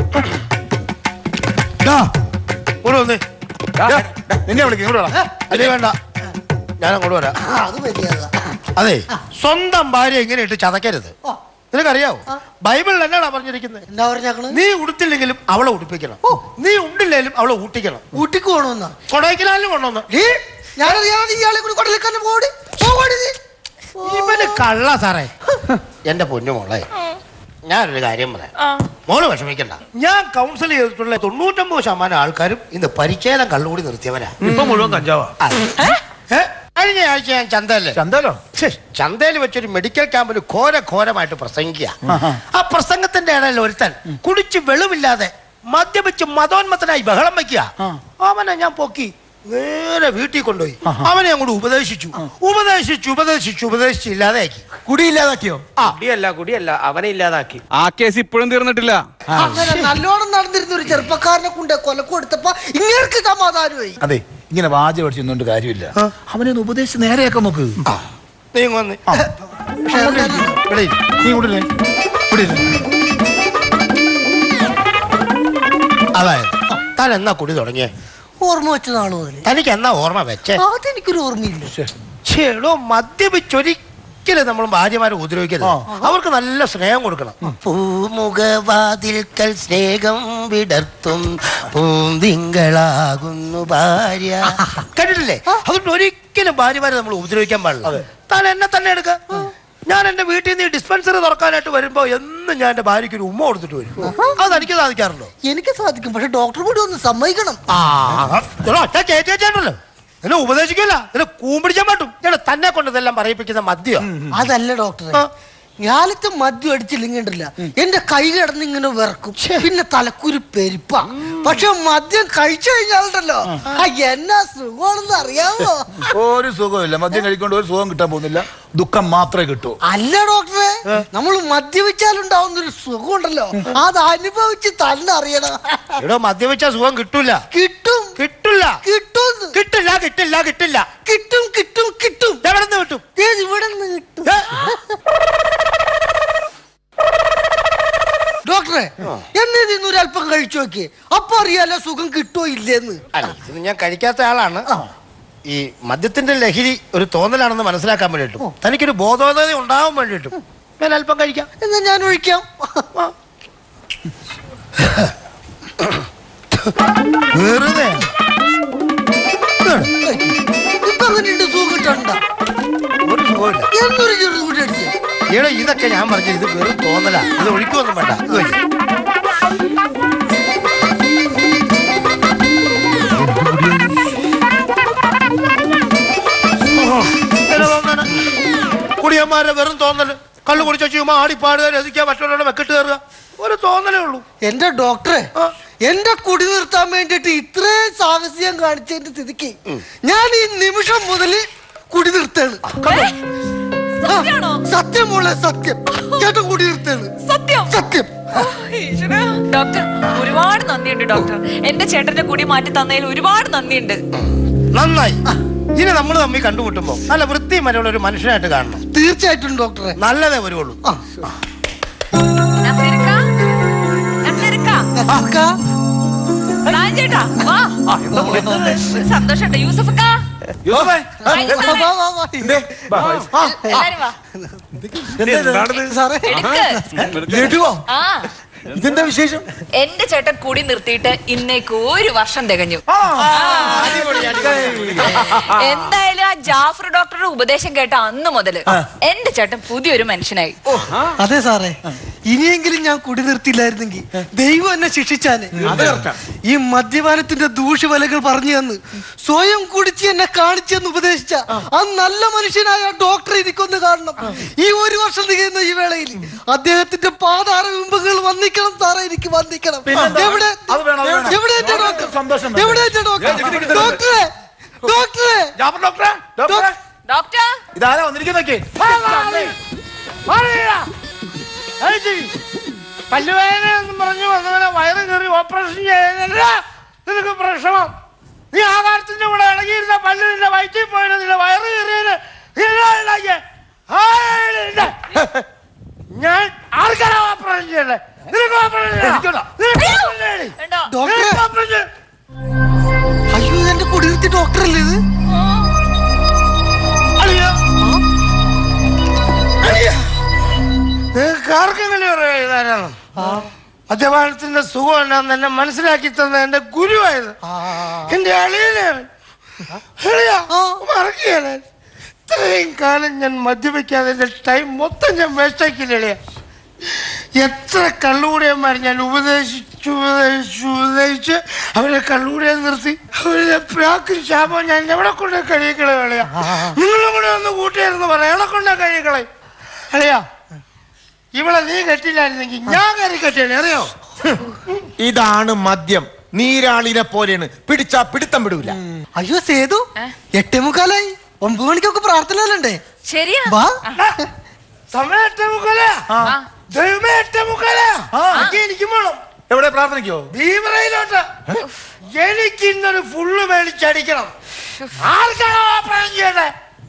നിന്നെ വിളിക്കും. അല്ലേ വേണ്ട, ഞാൻ അങ്ങോട്ട് വരാം. അത് മര്യാദ. അതെ, സ്വന്തം ഭാര്യ ഇങ്ങനെ ഇട്ട് ചതക്കരുത്. നിനക്കറിയാവോ ബൈബിളിൽ എന്നാണ് പറഞ്ഞിരിക്കുന്നത്? എന്താ പറഞ്ഞാ? നീ ഉടുത്തില്ലെങ്കിലും അവളെ ഉടുപ്പിക്കണം, നീ ഉണ്ടില്ലെങ്കിലും അവളെ ഊട്ടിക്കണം. ഊട്ടിക്ക് പോകണമെന്നാ? കൊടൈക്കനാലിന് കൊണ്ടുവന്ന് ഞാനറിയാതെ ഇയാളെ കൂടി കൊടലേക്കാണ് പോടി. ഇവന് കള്ള സാറേ. എന്റെ പൊന്നു മോളെ, ഞാനൊരു കാര്യം പറയാം, മോള് വിഷമിക്കണ്ട. ഞാൻ കൗൺസിൽ ചെയ്തിട്ടുള്ള 99% ആൾക്കാരും ഇന്ന് പരിച്ഛേദം കള്ളുകൂടി നിർത്തിയവരാ. ഇപ്പൊ മുഴുവൻ കഞ്ചാവാ. കഴിഞ്ഞ ആഴ്ച ഞാൻ ചന്തയിൽ വെച്ചൊരു മെഡിക്കൽ ക്യാമ്പിൽ ഘോരമായിട്ട് പ്രസംഗിക്കുക. ആ പ്രസംഗത്തിന്റെ ഇടയിൽ ഒരുത്തൻ കുടിച്ച് വെളിവില്ലാതെ മദ്യപിച്ച് മതോന്മത്തനായി ബഹളം വയ്ക്കുക. അവനെ ഞാൻ പൊക്കി നേരെ വീട്ടിൽ കൊണ്ടുപോയി അവനെ അങ്ങോട്ട് ഉപദേശിച്ചു ഇല്ലാതെയാക്കി. കുടിയില്ലാതാക്കിയോ? കുടിയല്ല അവനെ ഇല്ലാതാക്കി. ആ കേസ് ഇപ്പോഴും തീർന്നിട്ടില്ല. അങ്ങനെ നല്ലോണം നടന്നിരുന്ന ഒരു ചെറുപ്പക്കാരനെ കൊണ്ട് കൊലക്ക് കൊടുത്തപ്പോ ഇങ്ങനെ സമാധാനമായി. അതെ, ഇങ്ങനെ വാച പഠിച്ചൊന്നുകൊണ്ട് കാര്യമില്ല. അവനെ ഒന്ന് ഉപദേശിച്ച് നേരെയാക്കാൻ നോക്ക്. നീ വന്ന് അതായത് താൻ എന്നാ കുടി തുടങ്ങിയേ? ഓർമ്മ വെച്ച നാള് മുതൽ. തനിക്ക് എന്നാ ഓർമ്മ വെച്ചേ? അതെനിക്കൊരു ഓർമ്മയില്ല. ചേടോ, മദ്യപിച്ചൊരിക്കലും നമ്മൾ ഭാര്യമാരെ ഉപദ്രവിക്കരുത്. അവർക്ക് നല്ല സ്നേഹം കൊടുക്കണം. പൂമുഖവാതിൽക്കൽ സ്നേഹം വിടർത്തും പൂന്തിങ്കളാകുന്നു ഭാര്യ. കേട്ടിട്ടില്ലേ? അതുകൊണ്ട് ഒരിക്കലും ഭാര്യമാരെ നമ്മൾ ഉപദ്രവിക്കാൻ പാടില്ല. താൻ എന്നെ തന്നെ എടുക്ക. ഞാൻ എന്റെ വീട്ടിൽ നിന്ന് ഡിസ്പെൻസറി തുറക്കാനായിട്ട് വരുമ്പോ എന്നും ഞാൻ എന്റെ ഭാര്യയ്ക്ക് ഒരു ഉമ്മ കൊടുത്തിട്ട് വരും. അത് എനിക്ക് സാധിക്കാറുണ്ടോ? എനിക്ക് സാധിക്കും, പക്ഷെ ഡോക്ടർ കൂടി ഒന്ന് സമ്മതിക്കണം. ചേച്ചേച്ചേണ്ടല്ലോ, നിന്നെ ഉപദേശിക്കില്ല, നിന്നെ കൂമ്പിടിച്ചാൻ പറ്റും. ഞാൻ തന്നെ കൊണ്ട് ഇതെല്ലാം പറയിപ്പിക്കുന്ന മദ്യം. അതല്ല ഡോക്ടറെ, ഞാലത്തെ മദ്യം അടിച്ചില്ലെങ്കിണ്ടല്ല എന്റെ കൈ കിടന്ന് ഇങ്ങനെ വിറക്കും, പിന്നെ തലക്കുരു പെരുപ്പ. പക്ഷെ മദ്യം കഴിച്ചു കഴിഞ്ഞാലുണ്ടല്ലോ എന്നാ സുഖമാണെന്ന് അറിയാമോ? ഒരു സുഖമില്ല, മദ്യം കഴിക്കൊണ്ട് ഒരു സുഖം കിട്ടാൻ പോകുന്നില്ല, ദുഃഖം മാത്രമേ കിട്ടൂ. അല്ല ഡോക്ടറെ, നമ്മൾ മദ്യപിച്ചാലുണ്ടാവുന്ന ഒരു സുഖം ഉണ്ടല്ലോ, അത് അനുഭവിച്ച് തന്നെ അറിയണം. ഇവിടെ മദ്യപിച്ചാൽ സുഖം കിട്ടൂല. കിട്ടും. കിട്ടില്ല. കിട്ടും. കിട്ടില്ല. കിട്ടില്ല. കിട്ടില്ല. കിട്ടും. കിട്ടും. കിട്ടും. എവിടെ നിന്ന് കിട്ടും? ഇവിടെ നിന്ന് കിട്ടും. ഡോക്ടറെ, എന്നതിന്ന് ഒരല്പം കഴിച്ചു നോക്കിയേ, അപ്പൊ അറിയാലോ സുഖം കിട്ടോ ഇല്ലെന്ന്. അല്ല, ഇത് ഞാൻ കഴിക്കാത്ത ആളാണ്. ഈ മദ്യത്തിന്റെ ലഹരി ഒരു തോന്നലാണെന്ന് മനസ്സിലാക്കാൻ വേണ്ടിയിട്ടും തനിക്കൊരു ബോധോദയ ഉണ്ടാവാൻ വേണ്ടിയിട്ടും ഞാൻ അല്പം കഴിക്കാം. എന്നാ ഞാൻ ഒഴിക്കാം. വെറുതെ ഇപ്പൊ അങ്ങനെയുണ്ട്, സുഖം കിട്ടണ്ട. ഒരു സുഖമില്ല. എന്നൊരു ചെറുത് കൂടി അടിച്ചു. ഈടെ ഇതൊക്കെ ഞാൻ പറഞ്ഞത് ഇത് വെറും തോന്നലാ. ഇത് ഒഴിക്കൊന്നും വേണ്ട. കുടിയന്മാരെ വെറും തോന്നല്. കള്ളു കുടിച്ചു ചുമ്മാ ആടിപ്പാടുക, രസിക്കുക, മറ്റുള്ളവരുടെ വെക്കിട്ട് കയറുക, ഒരു തോന്നലേ ഉള്ളൂ. എന്റെ ഡോക്ടറെ, എന്റെ കുടി നിർത്താൻ വേണ്ടിട്ട് ഇത്രയും സാഹസികം കാണിച്ചതിന്റെ സ്ഥിതിക്ക് ഞാൻ ഈ നിമിഷം മുതൽ കുടി നിർത്താണ്. സത്യം മോളെ, സത്യം. ചേട്ടൻ കുടി നിർത്താണ്. സത്യം. സത്യം. ഡോക്ടർ, ഒരുപാട് നന്ദിയുണ്ട് ഡോക്ടർ. എന്റെ ചേട്ടന്റെ കുടി മാറ്റി തന്നതിൽ ഒരുപാട് നന്ദിയുണ്ട്. നന്നായി. ഇനി നമ്മൾ തമ്മിൽ കണ്ടുമുട്ടുമ്പോ നല്ല വൃത്തി മരമുള്ള ഒരു മനുഷ്യനായിട്ട് കാണണം. തീർച്ചയായിട്ടും ഡോക്ടറെ. നല്ലതേ വരുവുള്ളൂ. സന്തോഷുണ്ട് യൂസഫക്ക. ഇതെന്താ വിശേഷം? എന്റെ ചേട്ടൻ കൂടി നിർത്തിയിട്ട് ഇന്നേക്ക് 1 വർഷം തികഞ്ഞു. എന്തായാലും ആ ജാഫർ ഡോക്ടറുടെ ഉപദേശം കേട്ട അന്ന് മുതല് എന്റെ ചേട്ടൻ പുതിയൊരു മനുഷ്യനായി. അതെ സാറേ, ഇനിയെങ്കിലും ഞാൻ കുടി നിർത്തിയില്ലായിരുന്നെങ്കിൽ ദൈവം എന്നെ ശിക്ഷിച്ചാനെ. ഈ മദ്യപാനത്തിന്റെ ദൂഷ്യഫലങ്ങൾ പറഞ്ഞു തന്ന് സ്വയം കുടിച്ച് എന്നെ കാണിച്ചെന്ന് ഉപദേശിച്ച ആ നല്ല മനുഷ്യനായ ഡോക്ടറെ എനിക്കൊന്ന് കാണണം. ഈ 1 വർഷം തികയുന്ന ഈ വേളയിൽ അദ്ദേഹത്തിന്റെ പാതാര ബിംബങ്ങൾ വന്നിക്കണം സാറേ, എനിക്ക് വന്നിക്കണം. എവിടെ എവിടെ എന്റെ ഡോക്ടർ? എവിടെ എന്റെ ഡോക്ടർ? ഡോക്ടറെ, ഡോക്ടറെ, ഡോക്ടർ ഇതാരാ വന്നിരിക്കുന്നൊക്കെ? പല്ലുവേദന എന്ന് പറഞ്ഞു വന്നവനെ വയറ് കയറി ഓപ്പറേഷൻ ചെയ്യാനല്ല നിനക്ക് പ്രശ്നം. നീ ആഹാരത്തിന്റെ കൂടെ ഇളകിയിരുന്ന പല്ല് നിന്റെ വയറ്റിൽ പോയത് നിന്റെ വയറ് കയറിയത് ഞാൻ ആർക്കാണ് ഓപ്പറേഷൻ ചെയ്യണ്ടേ? നിനക്ക് ഓപ്പറേഷൻ അയ്യോ, എന്റെ കുടി നിർത്തി ഡോക്ടറല്ലേ ഇത്? ആർക്കെങ്കിലും മദ്യപാനത്തിന്റെ സുഖം എന്താന്ന് എന്നെ മനസ്സിലാക്കി തന്ന എന്റെ ഗുരുവായത് എന്റെ അളിയനാണ്. മറക്കുകയാണ്. ഇത്രയും കാലം ഞാൻ മദ്യപിക്കാതെ എന്റെ ടൈം മൊത്തം ഞാൻ വേസ്റ്റാക്കിയില്ല. എത്ര കള്ളുകൂടിയന്മാർ ഞാൻ ഉപദേശിച്ച് അവരെ കള്ളുകൂടിയെ നിർത്തി അവരുടെ പ്രാക്ക് ശാപം ഞാൻ എവിടെ കൊണ്ട് കഴിയിക്കളെ കളയാ. നിങ്ങളും കൂടെ ഒന്ന് കൂട്ടിയായിരുന്നു പറയാം, എവിടെ കൊണ്ട് കഴിയിക്കളെ അല്ലയാ. ഇവളെ നീ കെട്ടില്ലായിരുന്നെങ്കിൽ ഞാൻ കയറി കെട്ടിയാണ്, അറിയോ? ഇതാണ് മദ്യം. നീരാളിനെ പോലെയാണ്, പിടിച്ചാ പിടുത്തം വിടൂല. അയ്യോ സേതു, 8:45, 9 മണിക്കൊക്കെ പ്രാർത്ഥനല്ലേ? ശരിയാ. സമയം 8:45. ദൈവമേ 8:45. എനിക്ക് വേണം. എവിടെ പ്രാർത്ഥനയ്ക്കോ? ഭീമറയിലോട്ട്. എനിക്ക് ഇന്നൊരു ഫുള്ള് മേടിച്ചടിക്കണം. ആർക്കാണോ ഓപ്പറേഷൻ ചെയ്യണ്ടേ?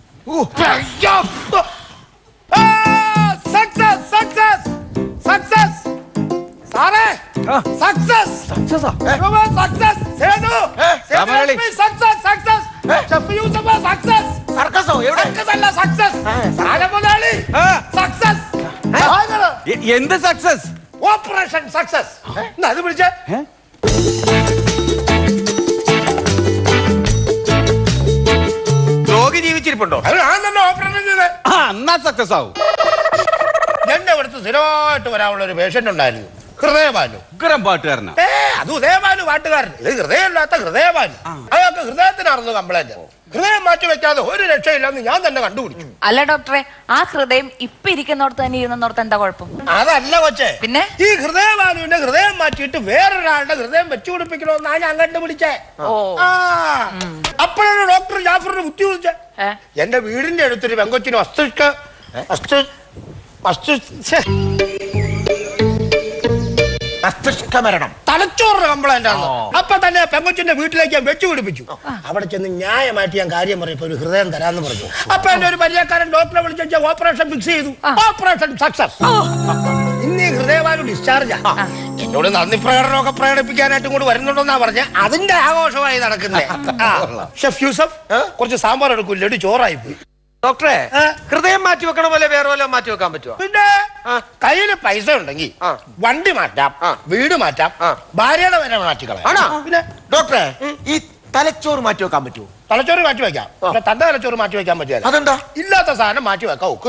സക്സസ് സക്സസ് സക്സസ് സാറേ, success success success Sethu success success chef Yusuf success സർക്കസോ എവിടെ അല്ല സക്സസ് സാറേ മുതലാളി സക്സസ്. എന്ത് സക്സസ്? Operation success. അത് പിടിച്ചേ. രോഗി ജീവിച്ചിരിപ്പുണ്ടോ? അത് ഞാൻ തന്നെ ഓപ്പറേഷൻ ചെയ്തേ. എന്നാ സക്സസ് ആവും. എന്റെ അടുത്ത് സ്ഥിരമായിട്ട് വരാനുള്ള ഒരു പേഷ്യന്റ് ഉണ്ടായിരുന്നു, ഹൃദയഭാനു. ഉഗ്രം പാട്ടുകാരനാ. അത് ഉദയഭാനു പാട്ടുകാരൻ. ഇത് ഹൃദയമില്ലാത്ത ഹൃദയഭാനു. അയാൾക്ക് ഹൃദയത്തിനായിരുന്നു കംപ്ലൈന്റ്. ഹൃദയം മാറ്റി വെക്കാതെ ഒരു രക്ഷയില്ലെന്ന് ഞാൻ തന്നെ കണ്ടുപിടിച്ചു. അല്ല ഡോക്ടറെ, ആ ഹൃദയം ഇപ്പൊ ഇരിക്കുന്നോടത്ത് തന്നെ ഇരുന്നോടത്ത് എന്താ കുഴപ്പം? അതല്ല കൊച്ചേ, പിന്നെ ഈ ഹൃദയഭാനുവിന്റെ ഹൃദയം മാറ്റിയിട്ട് വേറൊരാളുടെ ഹൃദയം വെച്ചു പിടിപ്പിക്കണമെന്നാണ് ഞാൻ കണ്ടുപിടിച്ചേ. അപ്പോഴാണ് ഡോക്ടർ ജാഫറിന് ബുദ്ധി ചോദിച്ചേ. എന്റെ വീടിന്റെ അടുത്തൊരു പെങ്കൊച്ചിന് മസ്തിഷ്കമരണം, തലച്ചോറിന് കംപ്ലൈന്റ് ആണ്. അപ്പൊ തന്നെ പെങ്കൊച്ചിന്റെ വീട്ടിലേക്ക് ഞാൻ വെച്ചു പിടിപ്പിച്ചു. അവിടെ ചെന്ന് ന്യായമായിട്ട് ഞാൻ കാര്യം പറയപ്പോ ഒരു ഹൃദയം തരാന്ന് പറഞ്ഞു. അപ്പൊ എന്റെ ഒരു പരിചയക്കാരൻ ഡോക്ടറെ വിളിച്ച ഓപ്പറേഷൻ ഫിക്സ് ചെയ്തു. Operation success. ഇന്ന് ഹൃദയവാനു ഡിസ്ചാർജ്. എന്നോട് നന്ദി പ്രകടനമൊക്കെ പ്രകടിപ്പിക്കാനായിട്ട് ഇങ്ങോട്ട് വരുന്നുണ്ടെന്നാ പറഞ്ഞ അതിന്റെ ആഘോഷമായി നടക്കുന്നേ. ഷെഫ് യൂസഫ് കുറച്ച് സാമ്പാർ എടുക്കും, ലഡു ചോറായി പോയി. ഡോക്ടറെ, ഹൃദയം മാറ്റി വെക്കണ പോലെ വേറെ വല്ല മാറ്റി വെക്കാൻ പറ്റുമോ? പിന്നെ കയ്യില് പൈസ ഉണ്ടെങ്കിൽ വണ്ടി മാറ്റാം, വീട് മാറ്റാം, ഭാര്യയുടെ വരെ മാറ്റിക്കളയാം. പിന്നെ ഡോക്ടറെ ഈ തലച്ചോറ് മാറ്റി വെക്കാൻ പറ്റുമോ? തലച്ചോറ് മാറ്റി വെക്കാം. തന്റെ തലച്ചോറ് മാറ്റി വെക്കാൻ പറ്റില്ല. അതെന്താ? ഇല്ലാത്ത സാധനം മാറ്റി വെക്കാം. ഒക്കുക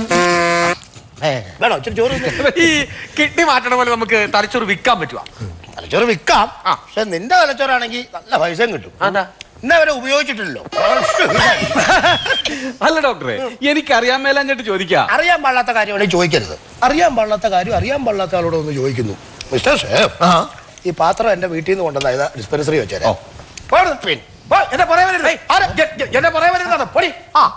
വേണോ ഇച്ചിരി ചോറ്? ഈ കിഡ്നി മാറ്റണ പോലെ നമുക്ക് തലച്ചോറ് വിൽക്കാൻ പറ്റുമോ? തലച്ചോറ് വിൽക്കാം, പക്ഷെ നിന്റെ തലച്ചോറാണെങ്കിൽ നല്ല പൈസയും കിട്ടും. ഇന്നെ വരെ ഉപയോഗിച്ചിട്ടില്ലല്ലോ. അല്ല ഡോക്ടറെ, എനിക്ക് അറിയാൻ മേലാഞ്ഞിട്ട് ചോദിക്കാം. അറിയാൻ പാടില്ലാത്ത കാര്യമാണ് ചോദിക്കരുത്. അറിയാൻ പാടില്ലാത്ത കാര്യം അറിയാൻ പാടില്ലാത്ത ആളോട് ഒന്ന് ചോദിക്കുന്നു. മിസ്റ്റർ ഷേഫ്, ഈ പാത്രം എന്റെ വീട്ടിൽ നിന്ന് കൊണ്ടുവന്ന ഡിസ്പെൻസറി വെച്ചേരാ. എന്നെ പറയാൻ വരുന്നത് പൊടി.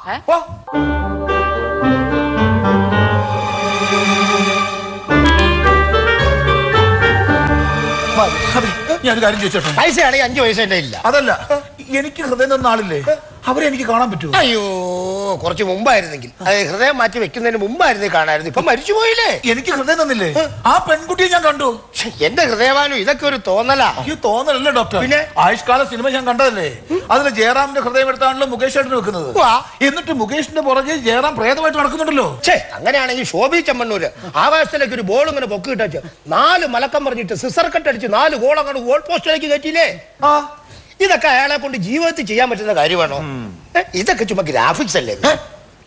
ഞാനൊരു കാര്യം ചോദിച്ചോട്ടെ? പൈസയാണെങ്കിൽ 5 പൈസ എന്റെ ഇല്ല. അതല്ല, എനിക്ക് ഹൃദയം തന്ന ആളില്ലേ, അവരെ എനിക്ക് കാണാൻ പറ്റുമോ? അയ്യോ, കുറച്ച് മുമ്പായിരുന്നെങ്കിൽ, ഹൃദയം മാറ്റി വെക്കുന്നതിന് മുമ്പായിരുന്നെങ്കിൽ കാണായിരുന്നു. ഇപ്പൊ മരിച്ചു പോയില്ലേ. എനിക്ക് ഹൃദയം തന്നില്ലേ? ആ പെൺകുട്ടിയെ ഞാൻ കണ്ടു. എന്റെ ഹൃദയവാനു ഇതൊക്കെ ഒരു തോന്നലാ. ഈ തോന്നലല്ലേ ഡോക്ടർ? പിന്നെ ആയുഷ്കാല സിനിമ ഞാൻ കണ്ടതല്ലേ, അതിൽ ജയറാമിന്റെ ഹൃദയം എടുത്താണല്ലോ മുകേഷ് ഏട്ടന് വെക്കുന്നത്. എന്നിട്ട് മുകേഷിന്റെ പുറകെ ജയറാം പ്രേതമായിട്ട് നടക്കുന്നുണ്ടല്ലോ. അങ്ങനെയാണെങ്കിൽ ശോഭി ചെമ്മണ്ണൂര് ആകാശത്തിലേക്ക് ഒരു ബോൾ ഇങ്ങനെ പൊക്കി ഇട്ടു 4 മലക്കം പറഞ്ഞിട്ട് സിസർ കട്ട് അടിച്ച് 4 ഗോൾ അങ്ങോട്ട് ഗോൾ പോസ്റ്റിലേക്ക് കയറ്റിയില്ലേ. ഇതൊക്കെ അയാളെ കൊണ്ട് ജീവിതത്തിൽ ചെയ്യാൻ പറ്റുന്ന കാര്യമാണോ? ഇതൊക്കെ ചുമ്മാ ഗ്രാഫിക്സ് അല്ലേ?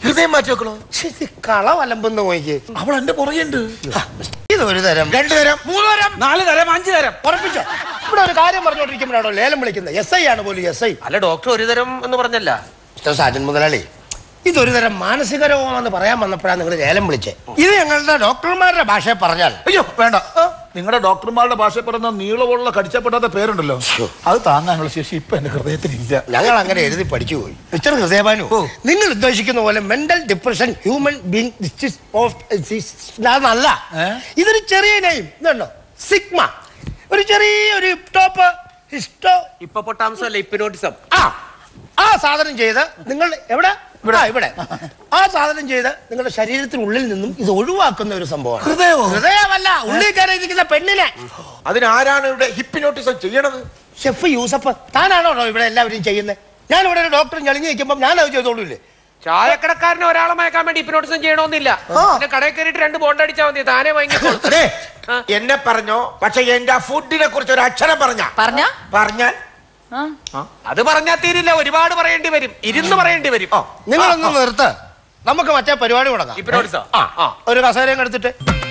ഹൃദയം മാറ്റി വെക്കണോ? കളവലമ്പെന്ന് നോക്കി. അവൾ എന്റെ പുറകെയുണ്ട്. ഇതൊരു തരം, 2 തരം, 3 തരം, 4 തരം, 5 തരം ഉറപ്പിച്ചോ? ഇവിടെ ഒരു കാര്യം പറഞ്ഞോണ്ടിരിക്കുമ്പോഴാണോ ലേലം വിളിക്കുന്നത്? SI ആണ് പോലും, SI. അല്ല ഡോക്ടർ ഒരു തരം എന്ന് പറഞ്ഞല്ല. സാജൻ മുതലാളി, ഇതൊരു തരം മാനസിക രോഗമാണെന്ന് പറയാൻ വന്നപ്പോഴാണ് നിങ്ങൾ ലേലം വിളിച്ചേ. ഇത് ഞങ്ങളുടെ ഡോക്ടർമാരുടെ ഭാഷയിൽ പറഞ്ഞാൽ അയ്യോ വേണ്ട, നിങ്ങളുടെ ഡോക്ടർമാരുടെ ഭാഷയിൽ പറയുന്ന നീളമുള്ള കടിച്ചപ്പെടാത്ത പേരുണ്ടല്ലോ, അത് താങ്ങാനുള്ള ശേഷി ഇപ്പൊ എന്റെ ഹൃദയത്തിനില്ല. ഞങ്ങൾ അങ്ങനെ എഴുതി പഠിച്ചു പോയി. മിസ്റ്റർ ഹൃദയഭാനു, നിങ്ങൾ ഉദ്ദേശിക്കുന്ന പോലെ മെന്റൽ ഡിപ്രഷൻ ഹ്യൂമൻ ബീങ് അതല്ല. ഇതൊരു ചെറിയ നെയിം ഇതുണ്ടോ, സിഗ്മ, ഒരു ചെറിയൊരു ടോപ്പ് ഹിസ്റ്റോ ഇപ്പൊട്ടാംസം അല്ല ഹിപ്നോട്ടിസം. ആ സാധനം ചെയ്ത് നിങ്ങൾ ഇവിടെ ഇവിടെ ആ സാധനം ചെയ്ത് നിങ്ങളുടെ ശരീരത്തിനുള്ളിൽ നിന്നും ഇത് ഒഴിവാക്കുന്ന ഒരു സംഭവമാണ്. ഹൃദയമല്ല, ഉള്ളിൽ കയറിയിരിക്കുന്ന പെണ്ണിനെ. അതിനാരാണ് ഇവിടെ ഹിപ്നോട്ടിസം ചെയ്യണത്? ഷെഫ് യൂസഫ്, താനാണോ ഇവിടെ എല്ലാവരും ചെയ്യുന്നത്? ഞാൻ ഇവിടെ ഒരു ഡോക്ടർ ഞെളിഞ്ഞു നിൽക്കുമ്പോൾ ഞാൻ അത് ചെയ്തോളൂല്ലേ? ചായക്കടക്കാരനെ ഒരാളെ മയക്കാൻ വേണ്ടി ഹിപ്നോട്ടിസം ചെയ്യണമെന്നില്ല. പിന്നെ കടയിൽ കയറിയിട്ട് 2 ബോണ്ട് അടിച്ചാൽ മതി, താനെ വാങ്ങിക്കോളൂ. എന്നെ പറഞ്ഞോ, പക്ഷെ എന്റെ ഫുഡിനെ കുറിച്ച് ഒരു അക്ഷരം പറഞ്ഞാൽ അത് പറഞ്ഞാൽ തീരില്ല, ഒരുപാട് പറയേണ്ടി വരും, ഇരുന്ന് പറയേണ്ടി വരും. നിങ്ങളൊന്ന് നിർത്ത്, നമുക്ക് മറ്റേ പരിപാടി തുടങ്ങാം. ഹിപ്നോട്ടിസം ഒരു കസേരയും എടുത്തിട്ട്.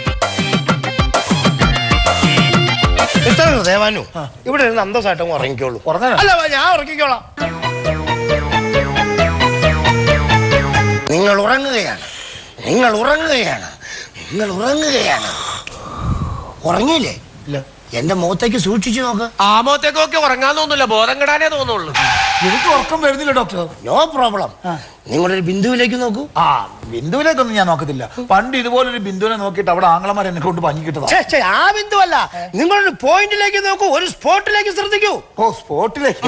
മിസ്റ്റർ ഹൃദയഭാനു, ഇവിടെ ഇരുന്ന് അന്തസ്സായിട്ടും ഉറങ്ങിക്കോളൂ. അല്ല, ഞാൻ ഉറങ്ങിക്കോളാം. നിങ്ങൾ ഉറങ്ങുകയാണ്, നിങ്ങൾ ഉറങ്ങുകയാണ്, നിങ്ങൾ ഉറങ്ങുകയാണ്. ഉറങ്ങിയില്ലേ? എന്റെ മുഖത്തേക്ക് സൂക്ഷിച്ചു നോക്ക്. ആ മുഖത്തേക്കൊക്കെ ഉറങ്ങാൻ തോന്നില്ല, ബോധം കെടാനേ തോന്നുള്ളൂ. എനിക്ക് ഉറക്കം വരുന്നില്ല ഡോക്ടർ. No problem. നിങ്ങളൊരു ബിന്ദുവിലേക്ക് നോക്കൂ. ബിന്ദുവിലേക്കൊന്നും ഞാൻ നോക്കത്തില്ല. പണ്ട് ഇതുപോലൊരു ബിന്ദുവിനെ നോക്കിയിട്ട് അവിടെ ആങ്ങളമാർ എന്നെ കൊണ്ട് പഞ്ഞി കിട്ടതാ. ആ ബിന്ദു അല്ല, നിങ്ങളൊരു പോയിന്റിലേക്ക് നോക്കൂ, ഒരു സ്പോട്ടിലേക്ക് ശ്രദ്ധിക്കൂ. ഓ, സ്പോട്ടിലേക്ക്.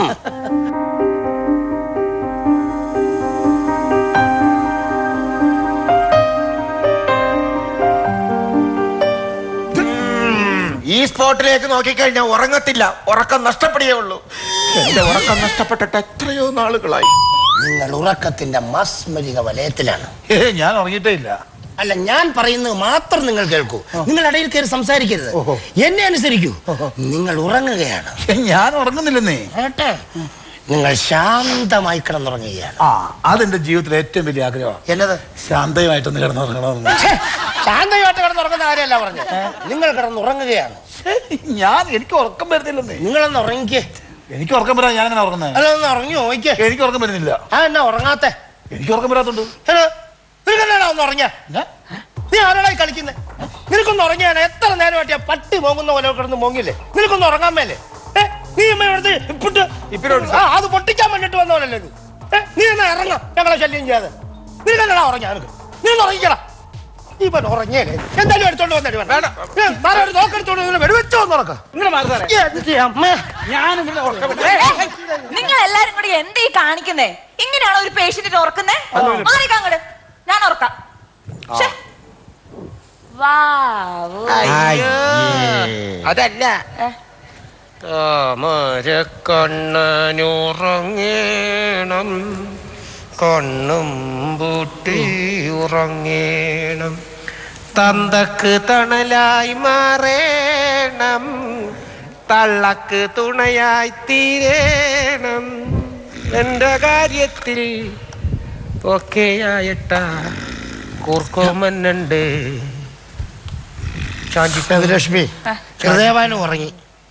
ഈ സ്പോട്ടിലേക്ക് നോക്കിക്കഴിഞ്ഞാൽ ഉറങ്ങത്തില്ല, ഉറക്കം നഷ്ടപ്പെടുകയേ ഉള്ളൂ. എന്റെ ഉറക്കം നഷ്ടപ്പെട്ടിട്ട് എത്രയോ നാളുകളായി. നിങ്ങൾ ഉറക്കത്തിന്റെ മാസ്മരിക വലയത്തിലാണ്. ഞാൻ ഉറങ്ങിയിട്ടേ ഇല്ല. അല്ല, ഞാൻ പറയുന്നത് മാത്രം നിങ്ങൾ കേൾക്കൂ. നിങ്ങൾ ഇടയിൽ കയറി സംസാരിക്കരുത്, എന്നെ അനുസരിക്കൂ. നിങ്ങൾ ഉറങ്ങുകയാണ്. ഞാൻ ഉറങ്ങുന്നില്ലെന്നേ. നിങ്ങൾ ശാന്തമായി കിടന്നുറങ്ങുകയാണ്. അതെന്റെ ജീവിതത്തിലെ ഏറ്റവും വലിയ ആഗ്രഹമാണ്. എന്നത്? ശാന്തമായിട്ടൊന്ന് കിടന്നുറങ്ങണമെന്ന്. ശാന്തമായിട്ട് കിടന്നുറങ്ങുന്ന കാര്യമല്ല പറഞ്ഞു, നിങ്ങൾ കിടന്നുറങ്ങുകയാണ്. എനിക്ക് ഉറക്കം വരുന്നില്ലെന്നേ. നിങ്ങളൊന്ന് ഉറങ്ങിക്കേ. എനിക്ക് ഉറക്കം വരാൻ ഞാൻ അങ്ങനെ ഉറങ്ങുന്നത്? അതൊന്ന് ഉറങ്ങി നോക്കിക്കേ. എനിക്ക് ഉറക്കം വരുന്നില്ല. എന്നാ ഉറങ്ങാത്തെ? എനിക്ക് ഉറക്കം വരാത്തുണ്ട്. ഒന്ന് ഉറങ്ങിയ നീ ആരോടായി കളിക്കുന്നേ? നിനക്കൊന്ന് ഉറങ്ങിയാണ് എത്ര നേരമായിട്ട് പട്ടി മോങ്ങുന്ന പോലെ കിടന്ന് മോങ്ങില്ലേ? നിനക്കൊന്ന് ഉറങ്ങാൻ മേലെ? നീ അത് പൊട്ടിക്കാൻ വേണ്ടിട്ട് വന്നവനല്ലേ നീ എന്നാ ഇറങ്ങാം, ഞങ്ങളെ ശല്യം ചെയ്യാതെ. നിനക്കെന്നാ ഉറങ്ങിയ? നീ ഒന്ന് ഉറങ്ങിക്കടാ. ഇവൻ ഉറങ്ങിയല്ലേ, എന്തായാലും എടുത്തോണ്ട് വന്നിട്ട് നോക്കെടുത്തോണ്ട് വെടിവെച്ചോ ഉറക്കാം. നിങ്ങൾ എല്ലാരും കൂടി എന്തീ കാണിക്കുന്നേ? ഇങ്ങനെയാണോ ഒരു പേഷ്യന്റിനെ ഉറക്കുന്നേ? മാറിക്കങ്ങട്, ഞാൻ ഉറക്കാം. അതല്ല, താമരക്കണ്ണനുറങ്ങേണം, കണ്ണും പൂട്ടി ഉറങ്ങേണം, തന്തക്ക് തണലായി മാറേണം, തള്ളക്ക് തുണയായി തീരേണം, എന്റെ കാര്യത്തിൽ ഒക്കെ ആയിട്ട കൂർക്കോമന്നുണ്ട്. ലക്ഷ്മി, ഹൃദയഭാനു ഉറങ്ങി.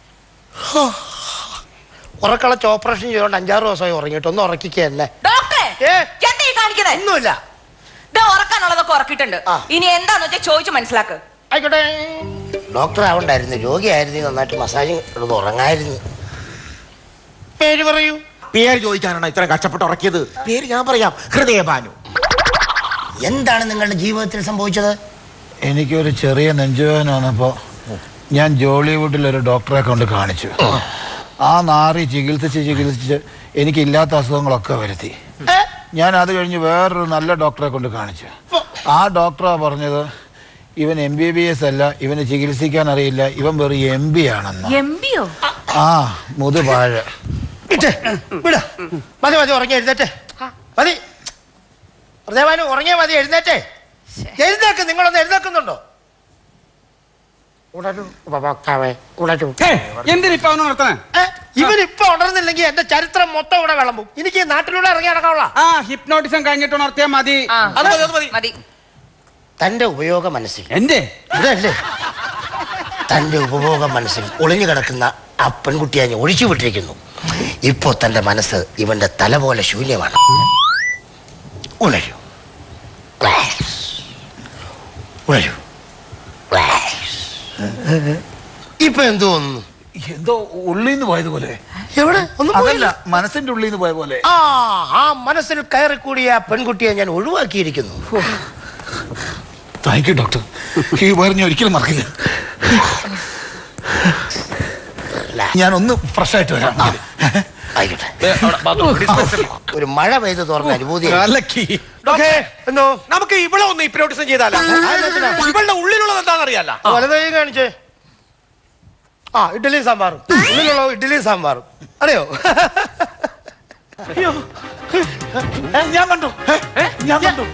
ഉറക്കളച്ച് ഓപ്പറേഷൻ ചെയ്തോണ്ട് 5-6 ദിവസമായി ഉറങ്ങിയിട്ട് ഒന്ന് ഉറക്കിക്കല്ലേ. ഒന്നുമില്ല, ഉറക്കാനുള്ളതൊക്കെ ഉറക്കിയിട്ടുണ്ട്. ഇനി എന്താന്ന് വെച്ചാൽ ചോദിച്ചു മനസ്സിലാക്ക്. ആയിക്കോട്ടെ. ഡോക്ടർ ആവണ്ടായിരുന്നു, രോഗിയായിരുന്നു, നന്നായിട്ട് മസാജ് ഉറങ്ങായിരുന്നു. പേര് പറയൂ. പേര് ചോദിക്കാനാണ് ഇത്ര കഷ്ടപ്പെട്ട് ഉറക്കിയത്? പേര് ഞാൻ പറയാം, ഹൃദയഭാനു. എന്താണ് നിങ്ങളുടെ ജീവിതത്തിൽ സംഭവിച്ചത്? എനിക്കൊരു ചെറിയ നെഞ്ചുവേദന വന്നപ്പോ ഞാൻ ജോളിവുഡിലൊരു ഡോക്ടറെ കൊണ്ട് കാണിച്ചു. ആ നാറി ചികിത്സിച്ച് എനിക്കില്ലാത്ത അസുഖങ്ങളൊക്കെ വരുത്തി. ഞാൻ അത് കഴിഞ്ഞ് വേറൊരു നല്ല ഡോക്ടറെ കൊണ്ട് കാണിച്ചു. ആ ഡോക്ടറാ പറഞ്ഞത് ഇവൻ MBBS അല്ല, ഇവന് ചികിത്സിക്കാൻ അറിയില്ല, ഇവൻ വെറും MB ആണെന്ന്. മുതുപാഴ. മതി മതി, ഉറങ്ങി എഴുന്നേറ്റ് മതി. ഹൃദയഭാനു ഉറങ്ങിയാ മതി, എഴുന്നേറ്റേ. എഴുന്നേക്ക്, നിങ്ങളൊന്ന് എഴുന്നേക്കുന്നുണ്ടോ? എന്തിനിപ്പ അവനെ നിർത്തണേ? ഇവനിപ്പൊ ഉണർന്നില്ലെങ്കിൽ എന്റെ ചരിത്രം മൊത്തം ഇവിടെ വിളമ്പും. എനിക്ക് ഈ നാട്ടിലൂടെ ഇറങ്ങി നടക്കാനുള്ള ആ ഹിപ്നോട്ടിസം കഴിഞ്ഞിട്ട് ഉണർത്തിയാ മതി. മതി. തന്റെ ഉപയോഗ മനസ്സിൽ എന്റെ ഇതല്ലേ തന്റെ ഉപഭോഗ മനസ്സിൽ ഒളിഞ്ഞു കിടക്കുന്ന ആ പെൺകുട്ടിയെ ഞാൻ ഒഴിച്ചു വിട്ടിരിക്കുന്നു. ഇപ്പോ തന്റെ മനസ്സ് ഇവന്റെ തല പോലെ ശൂന്യമാണ്. ഉണരൂ, ഉണരൂ. ഇപ്പൊ എന്ത് തോന്നുന്നു? എന്തോ ഉള്ളിന്ന് പോയതുപോലെ. എവിടെ? അതല്ല, മനസ്സിന്റെ ഉള്ളിന്ന് പോയ പോലെ. ആ മനസ്സിൽ കയറിക്കൂടിയ ആ പെൺകുട്ടിയെ ഞാൻ ഒഴിവാക്കിയിരിക്കുന്നു. Thank you doctor. ഈ ഉപകാരം ഞാൻ ഒരിക്കലും മറക്കില്ല. ഞാനൊന്ന് ഫ്രഷ് ആയിട്ട് വരാം. ആയിക്കോട്ടെ. ഒരു മഴ പെയ്ത് തുറന്ന അനുഭൂതി. എന്തോ നമുക്ക് ഇവിടെ ഒന്ന് ഹിപ്നോട്ടിസം ചെയ്താലോ? ഇവളുടെ ഉള്ളിലുള്ളത് എന്താണെന്ന് അറിയാലോ? വലതേ കാണിച്ചേ. ആ ഇഡ്ഡലി സാമ്പാറും ഉള്ളിലുള്ള ഇഡ്ഡലി സാമ്പാറും അറിയോ? ഞാൻ കണ്ടു, ഞാൻ കണ്ടു.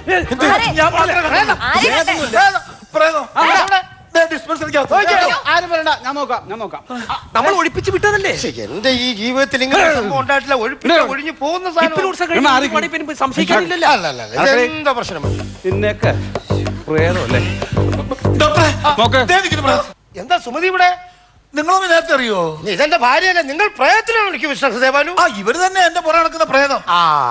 ആരും വരണ്ട, ഞാൻ നോക്കാം. നമ്മൾ ഒഴിപ്പിച്ച് വിട്ടതല്ലേ? എന്റെ ഈ ജീവിതത്തിൽ ഇങ്ങനെ സംഭവം ഉണ്ടായിട്ടില്ല. ഒഴിഞ്ഞു പോകുന്ന സംശയിക്കാനില്ലല്ലോ. എന്താ പ്രശ്നം? നിന്നേക്ക് പ്രേതമല്ലേ? എന്താ സുമതി ഇവിടെ? നിങ്ങളൊന്ന് നേരത്തെ അറിയോ? ഇതെന്റെ ഭാര്യയല്ലേ? നിങ്ങൾ പ്രേതത്തിലാണ് എനിക്ക് വിശ്വാസം ദേവാനു. ആ ഇവര് തന്നെ എന്റെ പുറം നടക്കുന്ന പ്രേതം.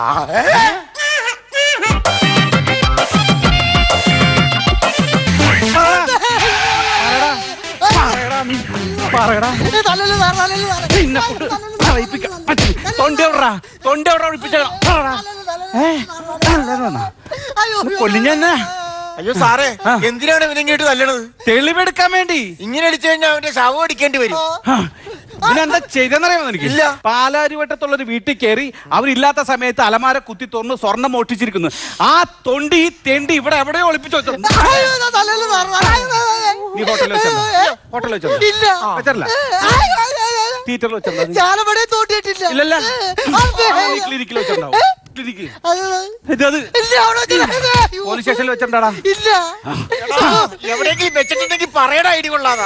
കൊല്ലിഞ്ഞ. അയ്യോ സാറേ, എന്തിനാണ് ഇവനിങ്ങോട്ട് തല്ലണത്? തെളിവെടുക്കാൻ വേണ്ടി. ഇങ്ങനെ അടിച്ചു കഴിഞ്ഞാൽ അവന്റെ ശവം അടിക്കേണ്ടി വരും. ഇതിനെന്താ ചെയ്തെന്നറിയാമോ എനിക്ക്? ഇല്ല. പാലാരിവട്ടത്തുള്ളൊരു വീട്ടിൽ കയറി അവരില്ലാത്ത സമയത്ത് അലമാര കുത്തി തുറന്ന് സ്വർണം മോഷ്ടിച്ചിരിക്കുന്നു. ആ തൊണ്ടി ഈ തെണ്ടി ഇവിടെ എവിടെയോ ഒളിപ്പിച്ചു വെച്ചു. നീ ഹോട്ടലിൽ വെച്ചല്ല തീറ്ററിൽ വെച്ചിട്ടുണ്ടോ? ഇല്ലല്ല, ക്ലിനിക്കിൽ വെച്ചിട്ടുണ്ടാവും. പോലീസ് സ്റ്റേഷനിൽ വെച്ചിട്ടുണ്ടാടാ. എവിടെയെങ്കിലും വെച്ചിട്ടുണ്ടെങ്കിൽ പറയണ ഐഡിയ കൊള്ളാതാ.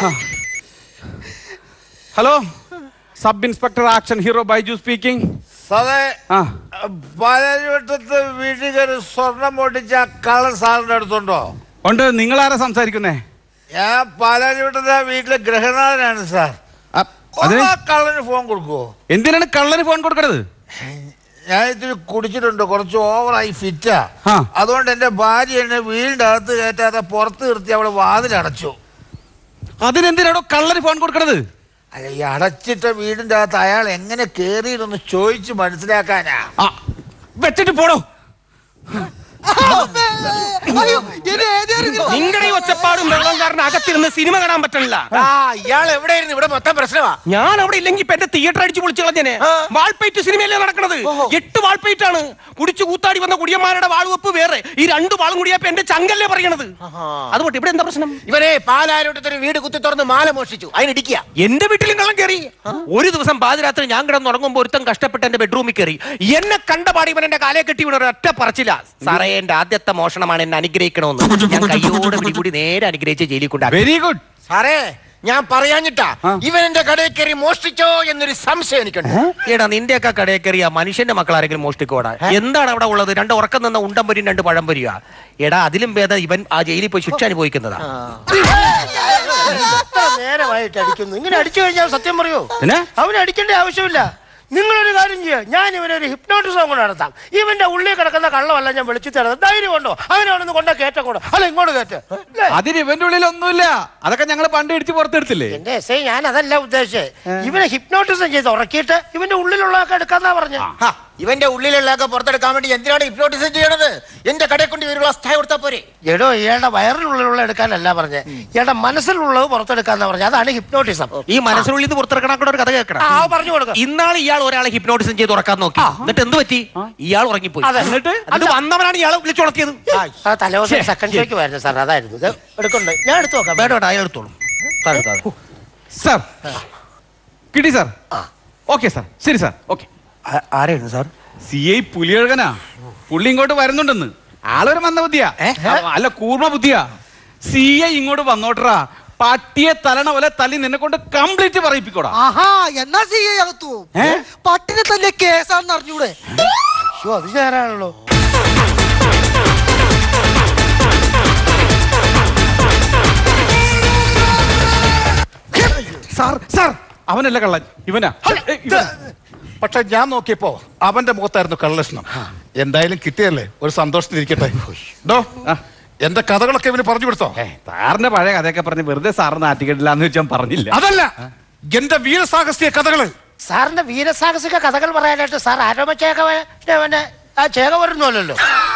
Hello, sub inspector action hero Baiju speaking. പാലാരിവട്ടത്ത് വീട്ടിൽ കയറി സ്വർണം പൊട്ടിച്ച കള്ളൻ സാറിന്റെ അടുത്തുണ്ടോ? ഉണ്ട്. നിങ്ങൾ ആരാ സംസാരിക്കുന്നേ? ഞാൻ പാലാരിവട്ടത്തെ വീട്ടിലെ ഗൃഹനാഥനാണ് സാർ. കള്ളന് ഫോൺ കൊടുക്കുവോ? എന്തിനാണ് കള്ളന് ഫോൺ കൊടുക്കണത്? ഞാൻ ഇത്തിരി കുടിച്ചിട്ടുണ്ട്, കുറച്ച് ഓവറായി ഫിറ്റാ. അതുകൊണ്ട് എന്റെ ഭാര്യ എന്നെ വീടിന്റെ അകത്ത് കയറ്റാതെ പുറത്ത് നിർത്തി അവള് വാതിലടച്ചു. അതിനെന്തിനാണോ കള്ളന് ഫോൺ കൊടുക്കണത്? അല്ല, ഈ അടച്ചിട്ട വീടിന്റെ അകത്ത് അയാൾ എങ്ങനെ കേറിയെന്ന് ചോദിച്ചു മനസ്സിലാക്കാനാ. വെച്ചിട്ട് പോടോ. നിങ്ങളുടെ ഈ ഒച്ചപ്പാടും വെള്ളം കാരണം അകത്തിരുന്ന് സിനിമ കാണാൻ പറ്റണില്ല. ഇയാൾ എവിടെയായിരുന്നു? ഇവിടെ മൊത്തം പ്രശ്നമാ. ഞാൻ അവിടെ ഇല്ലെങ്കിൽ ഇപ്പൊ എന്റെ തിയേറ്റർ അടിച്ചു പൊളിച്ചു കളഞ്ഞേനെ. വാൾപേറ്റ് സിനിമയല്ലേ നടക്കണത്? 8 വാൾപേറ്റ് ആണ്. കുടിച്ചു കൂത്താടി വന്ന കുടിയന്മാരുടെ വാൾവെപ്പ് വേറെ. ഈ 2 വാളും കൂടിയപ്പോ എന്റെ ചങ്കല്ലേ പറയണത്. അതുകൊണ്ട് ഇവിടെ എന്താ പ്രശ്നം? ഇവരെ പാലാരോട്ടത്തൊരു വീട് കുത്തി തുറന്ന് മാല മോഷ്ടിച്ചു. അതിനിടിക്കുക. എന്റെ വീട്ടിലും കള്ളം കയറി. ഒരു ദിവസം പാതിരാത്രി ഞാൻ കിടന്നുറങ്ങുമ്പോ ഒരുത്തം കഷ്ടപ്പെട്ട് എന്റെ ബെഡ്റൂമിൽ കയറി. എന്നെ കണ്ട പാടി ഇവൻ എന്റെ കാലയെ കെട്ടി വീണ ഒറ്റ പറച്ചില്ല. സാറേ, എന്റെ ആദ്യത്തെ മോഷണമാണ്, എന്നെ അനുഗ്രഹിക്കണമെന്ന്. ഞാൻ കയ്യോടെ പിടികൂടി നേരെ അനുഗ്രഹിച്ച് ജയിലിൽ കൊണ്ടാക്കി. വെരി ഗുഡ് സാറേ, ഞാൻ പറയാഞ്ഞിട്ടാ ഇവൻ എന്റെ കടയിൽ കയറി മോഷ്ടിച്ചോ എന്നൊരു സംശയം എനിക്കുണ്ട്. എടാ, നിന്റെയൊക്കെ കടയിൽ കയറിയ മനുഷ്യന്റെ മക്കൾ ആരെങ്കിലും മോഷ്ടിക്കോടാ? എന്താണ് അവിടെ ഉള്ളത്? 2 ഉറക്കം നിന്ന ഉണ്ടംപൊരിയും 2 പഴംപൊരിയാ. എടാ, അതിലും ഭേദം ഇവൻ ആ ജയിലിൽ പോയി ശിക്ഷ അനുഭവിക്കുന്നതാ. നേരമായിട്ട് അടിക്കുന്നു. ഇങ്ങനെ അടിച്ചു കഴിഞ്ഞാൽ സത്യം പറയൂ, അവനെ അടിക്കേണ്ട ആവശ്യമില്ല. നിങ്ങളൊരു കാര്യം ചെയ്യുക, ഞാൻ ഇവനൊരു ഹിപ്നോട്ടിസം കൊണ്ട് നടത്താം. ഇവന്റെ ഉള്ളിൽ കിടക്കുന്ന കള്ളമല്ല ഞാൻ വിളിച്ചു തരാം. ധൈര്യം കൊണ്ടോ അവനൊന്ന് കൊണ്ട കേറ്റക്കൂടോ, അല്ല ഇങ്ങോട്ട് കയറ്റ. അതിന് ഇവന്റെ ഉള്ളിൽ ഒന്നുമില്ല. അതൊക്കെ ഞങ്ങൾ പണ്ട് ഇടിച്ച് പുറത്തെടുത്തില്ലേ? എന്റെ എസ് ഐ, ഞാൻ അതല്ല ഉദ്ദേശിച്ചത്. ഇവനെ ഹിപ്നോട്ടിസം ചെയ്ത് ഉറക്കിയിട്ട് ഇവന്റെ ഉള്ളിലുള്ളതൊക്കെ എടുക്കാന്നാ പറഞ്ഞ. ഇവന്റെ ഉള്ളിലുള്ളതൊക്കെ പുറത്തെടുക്കാൻ വേണ്ടി എന്തിനാണ് ഹിപ്നോട്ടിസം ചെയ്യണത്? എന്റെ കടയിൽ കൊണ്ട് ഒരു ഗ്ലാസ് ചായ കൊടുത്താൽ പോരെ? എടോ, ഇയാളുടെ വയറിനുള്ളിലുള്ള എടുക്കാനല്ല പറഞ്ഞത്, ഇയാളുടെ മനസ്സിലുള്ളത് പുറത്തെടുക്കാന്നാ പറഞ്ഞത്. അതാണ് ഹിപ്നോട്ടിസം. ഈ മനസ്സിനുള്ളിൽ നിന്ന് പുറത്തിറക്കണ ഒരു കഥ കേൾക്കണം. പറഞ്ഞു കൊടുക്കാം. ഇന്നാൾ ഇയാൾ ഒരാളെ ഹിപ്നോട്ടിസം ചെയ്ത് ഉറക്കാൻ നോക്കി. എന്നിട്ട് എന്ത് പറ്റി? ഇയാൾ ഉറങ്ങിപ്പോയി. എന്നിട്ട് അത് വന്നവനാണ് ഇയാളെ വിളിച്ചുണർത്തിയത്. തലേദിവസം സെക്കൻഡ് ഷോയ്ക്ക് വരുന്നത് സാർ, അതായിരുന്നു. ഇത് എടുക്കണ്ടേ? ഞാൻ എടുത്തു നോക്കാം. വേണ്ട, അയാൾ എടുത്തോളും. സാർ കിട്ടി സാർ. ഓക്കെ സാർ, ശരി സാർ. ഓക്കെ. ആരായിരുന്നു സാർ? CI പുലിയഴകനാ. പുള്ളി ഇങ്ങോട്ട് വരുന്നുണ്ടെന്ന്. ആളൊരു മന്ദബുദ്ധിയാ, അല്ല കൂർമ്മ ബുദ്ധിയാ. CI ഇങ്ങോട്ട് വന്നോട്ടറാ. പട്ടിയെ തലണ പോലെ തല്ലി നിന്നെ കൊണ്ട് കംപ്ലീറ്റ് പറയിപ്പിക്കോടാ. ആഹാ എന്നാ ചെയ്യാകത്തു പട്ടിനെ തന്നെ കേസാണെന്ന് അറിഞ്ഞൂടെ? അത് ഞാനാണല്ലോ. സാർ സാർ അവനല്ല കള്ളൻ, ഇവനാ. പക്ഷെ ഞാൻ നോക്കിയപ്പോ അവന്റെ മുഖത്തായിരുന്നു കള്ളലക്ഷണം. എന്തായാലും കിട്ടിയല്ലേ, ഒരു സന്തോഷത്തിലിരിക്കട്ടെ. ഡോ എന്റെ കഥകളൊക്കെ ഇവന് പറഞ്ഞു കൊടുത്തോ? സാറിന്റെ പഴയ കഥയൊക്കെ പറഞ്ഞ് വെറുതെ സാറിന് ആറ്റിക്കിട്ടില്ലാന്ന് വെച്ചാൽ പറഞ്ഞില്ല. അതല്ല, എന്റെ വീരസാഹസിക കഥകള്. സാറിന്റെ വീരസാഹസിക കഥകൾ പറയാനായിട്ട് സാർ ആരോമച്ചേക ആ ചേക വരുന്നല്ലോ.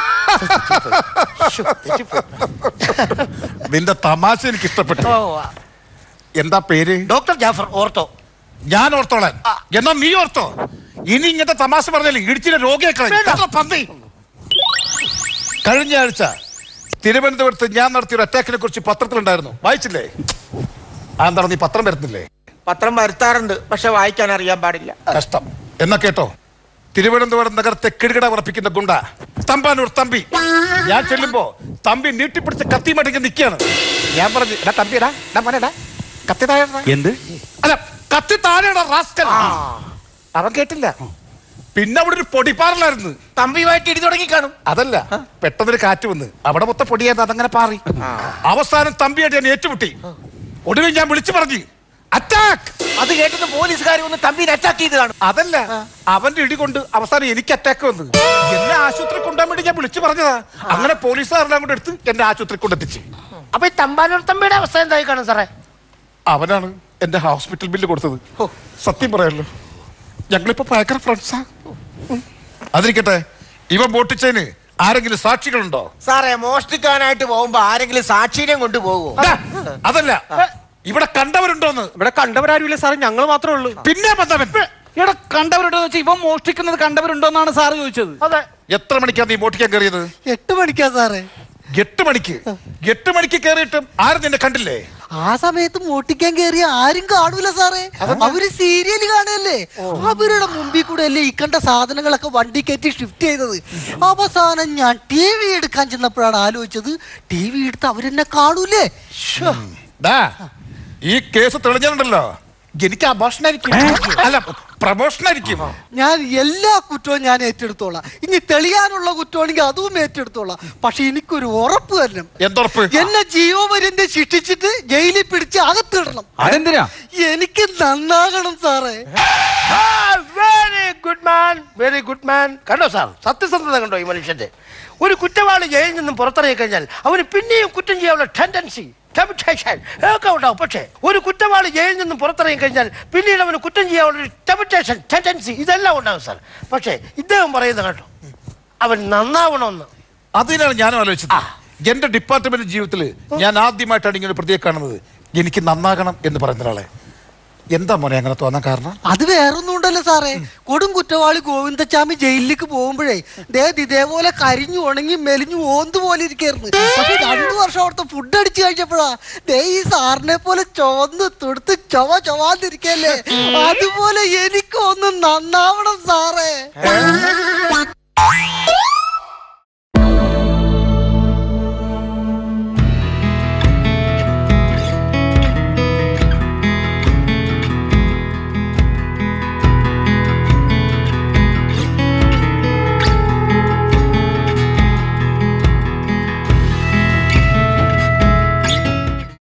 നിന്റെ തമാശ എനിക്ക് ഇഷ്ടപ്പെട്ടു. എന്താ പേര്? ഡോക്ടർ ജാഫർ. ഓർത്തോ? ഞാൻ ഓർത്തോളാൻ. എന്നാ നീ ഓർത്തോ, ഇനി ഇങ്ങനത്തെ തമാശ പറഞ്ഞാലും ഇടിച്ചിലെ രോഗിയെ പന്തി. കഴിഞ്ഞ ആഴ്ച തിരുവനന്തപുരത്ത് ഞാൻ നടത്തിയ ഒരു അറ്റാക്കിനെ കുറിച്ച് പത്രത്തിലുണ്ടായിരുന്നു, വായിച്ചില്ലേ? അതെന്താണ് നീ പത്രം വരുന്നില്ലേ? പത്രം വരുത്താറുണ്ട്, പക്ഷെ വായിക്കാൻ അറിയാൻ പാടില്ല. കഷ്ടം. എന്നാ കേട്ടോ, തിരുവനന്തപുരം നഗരത്തെ കിടുകിട ഉറപ്പിക്കുന്ന ഗുണ്ട തമ്പാനൂർ തമ്പി. ഞാൻ ചെല്ലുമ്പോ തമ്പി നീട്ടിപ്പിടിച്ച് കത്തി മടങ്ങി നിൽക്കുകയാണ്. ഞാൻ പറഞ്ഞു, എടാ തമ്പിടാ, കത്തി താഴെ. എന്ത്? അല്ല, കത്തി താഴെടാ റാസ്കൽ. അവൻ കേട്ടില്ല. പിന്നെ അവിടെ ഒരു പൊടിപ്പാറലായിരുന്നു. തമ്പിയുമായിട്ട് ഇടി തുടങ്ങി കാണും. അതല്ല, പെട്ടെന്നൊരു കാറ്റ് വന്ന് അവിടെ മൊത്തം പൊടിയായിരുന്നു, അതങ്ങനെ പാറി. അവസാനം തമ്പിയായിട്ട് ഞാൻ ഏറ്റുമുട്ടി. ഒടുവിൽ ഞാൻ വിളിച്ചു പറഞ്ഞു, അറ്റാക്ക്. അത് കേട്ടത് പോലീസുകാർ ഒന്ന് തമ്പിനെ അറ്റാക്ക് ചെയ്ത് കാണും. അതല്ല, അവന്റെ ഇടി കൊണ്ട് അവസാനം എനിക്ക് അറ്റാക്ക് വന്നു. എന്നെ ആശുപത്രി കൊണ്ടുപോകാൻ വേണ്ടി ഞാൻ വിളിച്ചു പറഞ്ഞതാ. അങ്ങനെ പോലീസുകാരെല്ലാം കൂടെ എടുത്ത് എന്നെ ആശുപത്രി കൊണ്ടെത്തിച്ചു. അപ്പൊ ഈ തമ്പാനൂർ തമ്പിയുടെ അവസ്ഥ എന്തായി കാണും സാറേ? അവനാണ് എന്റെ ഹോസ്പിറ്റൽ ബില്ല് കൊടുത്തത്. സത്യം പറയാമല്ലോ, ഞങ്ങളിപ്പോ ഭയങ്കര ഫ്രണ്ട്സാ. അതിരിക്കട്ടെ, ഇവ മോട്ടിച്ചതിന് ആരെങ്കിലും സാക്ഷികളുണ്ടോ? സാറേ, മോഷ്ടിക്കാനായിട്ട് പോകുമ്പോ ആരെങ്കിലും സാക്ഷിനെയും കൊണ്ടുപോകുമോ? അതല്ല, ഇവിടെ കണ്ടവരുണ്ടോന്ന്. ഇവിടെ കണ്ടവരാരുമില്ല സാറേ, ഞങ്ങൾ മാത്രമേ ഉള്ളൂ. പിന്നെ വന്നവൻ ഇവിടെ കണ്ടവരുണ്ടോന്ന് വെച്ചാൽ ഇവൻ മോഷ്ടിക്കുന്നത് കണ്ടവരുണ്ടോന്നാണ് സാറ് ചോദിച്ചത്. അതെ. എത്ര മണിക്കാണ് നീ മോട്ടിക്കാൻ കയറിയത്? 8 മണിക്കാ സാറേ. 8 മണിക്ക്? 8 മണിക്ക് കയറിയിട്ടും ആരും നിന്നെ കണ്ടില്ലേ? ആ സമയത്ത് മോട്ടിക്കാൻ കയറിയ ആരും കാണൂല സാറേ. അവര് സീരിയല് കാണല്ലേ. അവരുടെ മുമ്പിൽ കൂടെ അല്ലേ ഈ കണ്ട സാധനങ്ങളൊക്കെ വണ്ടി കയറ്റി ഷിഫ്റ്റ് ചെയ്തത്. അവസാനം ഞാൻ TV എടുക്കാൻ ചെന്നപ്പോഴാണ് ആലോചിച്ചത്, TV എടുത്ത് അവരെന്നെ കാണൂലേ. ഈ കേസ് തെളിഞ്ഞുണ്ടല്ലോ, എനിക്ക് അഭാഷണായിരിക്കും, അല്ല പ്രമോഷനായിരിക്കും. ഞാൻ എല്ലാ കുറ്റവും ഞാൻ ഏറ്റെടുത്തോളാം. ഇനി തെളിയാനുള്ള കുറ്റമാണെങ്കിൽ അതും ഏറ്റെടുത്തോളാം. പക്ഷെ എനിക്കൊരു ഉറപ്പ് തരണം. എന്തുറപ്പ്? എന്നെ ജീവപര്യന്തം ശിക്ഷിച്ചിട്ട് ജയിലിൽ പിടിച്ച് അകത്തിടണം. അതെന്തിനാ? എനിക്ക് നന്നാകണം സാറേ. Very good man, very good man. കണ്ടോ സാർ, സത്യസന്ധത കണ്ടോ ഈ മനുഷ്യന്റെ? ഒരു കുറ്റവാളി ജയിലിൽ നിന്നും പുറത്തിറങ്ങി കഴിഞ്ഞാൽ അവന് പിന്നെയും കുറ്റം ചെയ്യാനുള്ള ടെൻഡൻസി ഒക്കെ ഉണ്ടാവും. പക്ഷേ ഒരു കുറ്റവാളി ജയിലിൽ നിന്നും പുറത്തിറങ്ങി കഴിഞ്ഞാൽ പിന്നീട് അവന് കുറ്റം ചെയ്യാനുള്ള ടെംപ്റ്റേഷൻ, ടെൻഡൻസി ഇതെല്ലാം ഉണ്ടാവും സാർ. പക്ഷേ ഇദ്ദേഹം പറയുന്നത് കേട്ടോ, അവൻ നന്നാവണമെന്ന്. അതിനാണ് ഞാനും ആലോചിച്ചത്. എന്റെ ഡിപ്പാർട്ട്മെന്റ് ജീവിതത്തിൽ ഞാൻ ആദ്യമായിട്ടാണ് ഇങ്ങനെ പ്രതിയെ കാണുന്നത്. എനിക്ക് നന്നാകണം എന്ന് പറയുന്ന ഒരാളെ. എന്താ മോനെ അങ്ങനെ തോന്നാൻ കാരണം? അത് വേറൊന്നും ഉണ്ടല്ലോ സാറേ. കൊടും കുറ്റവാളി ഗോവിന്ദച്ചാമി ജയിലിലേക്ക് പോകുമ്പോഴേ ഇതേപോലെ കരിഞ്ഞു ഉണങ്ങി മെലിഞ്ഞു ഓന്ത് പോലെ ഇരിക്കായിരുന്നു. പക്ഷെ 2 വർഷം അവിടുത്തെ ഫുഡ് അടിച്ചു കഴിച്ചപ്പോഴാ ഈ സാറിനെ പോലെ ചുവന്ന് തൊടുത്ത് ചൊവാന്നിരിക്കല്ലേ. അതുപോലെ എനിക്കൊന്ന് നന്നാവണം സാറേ.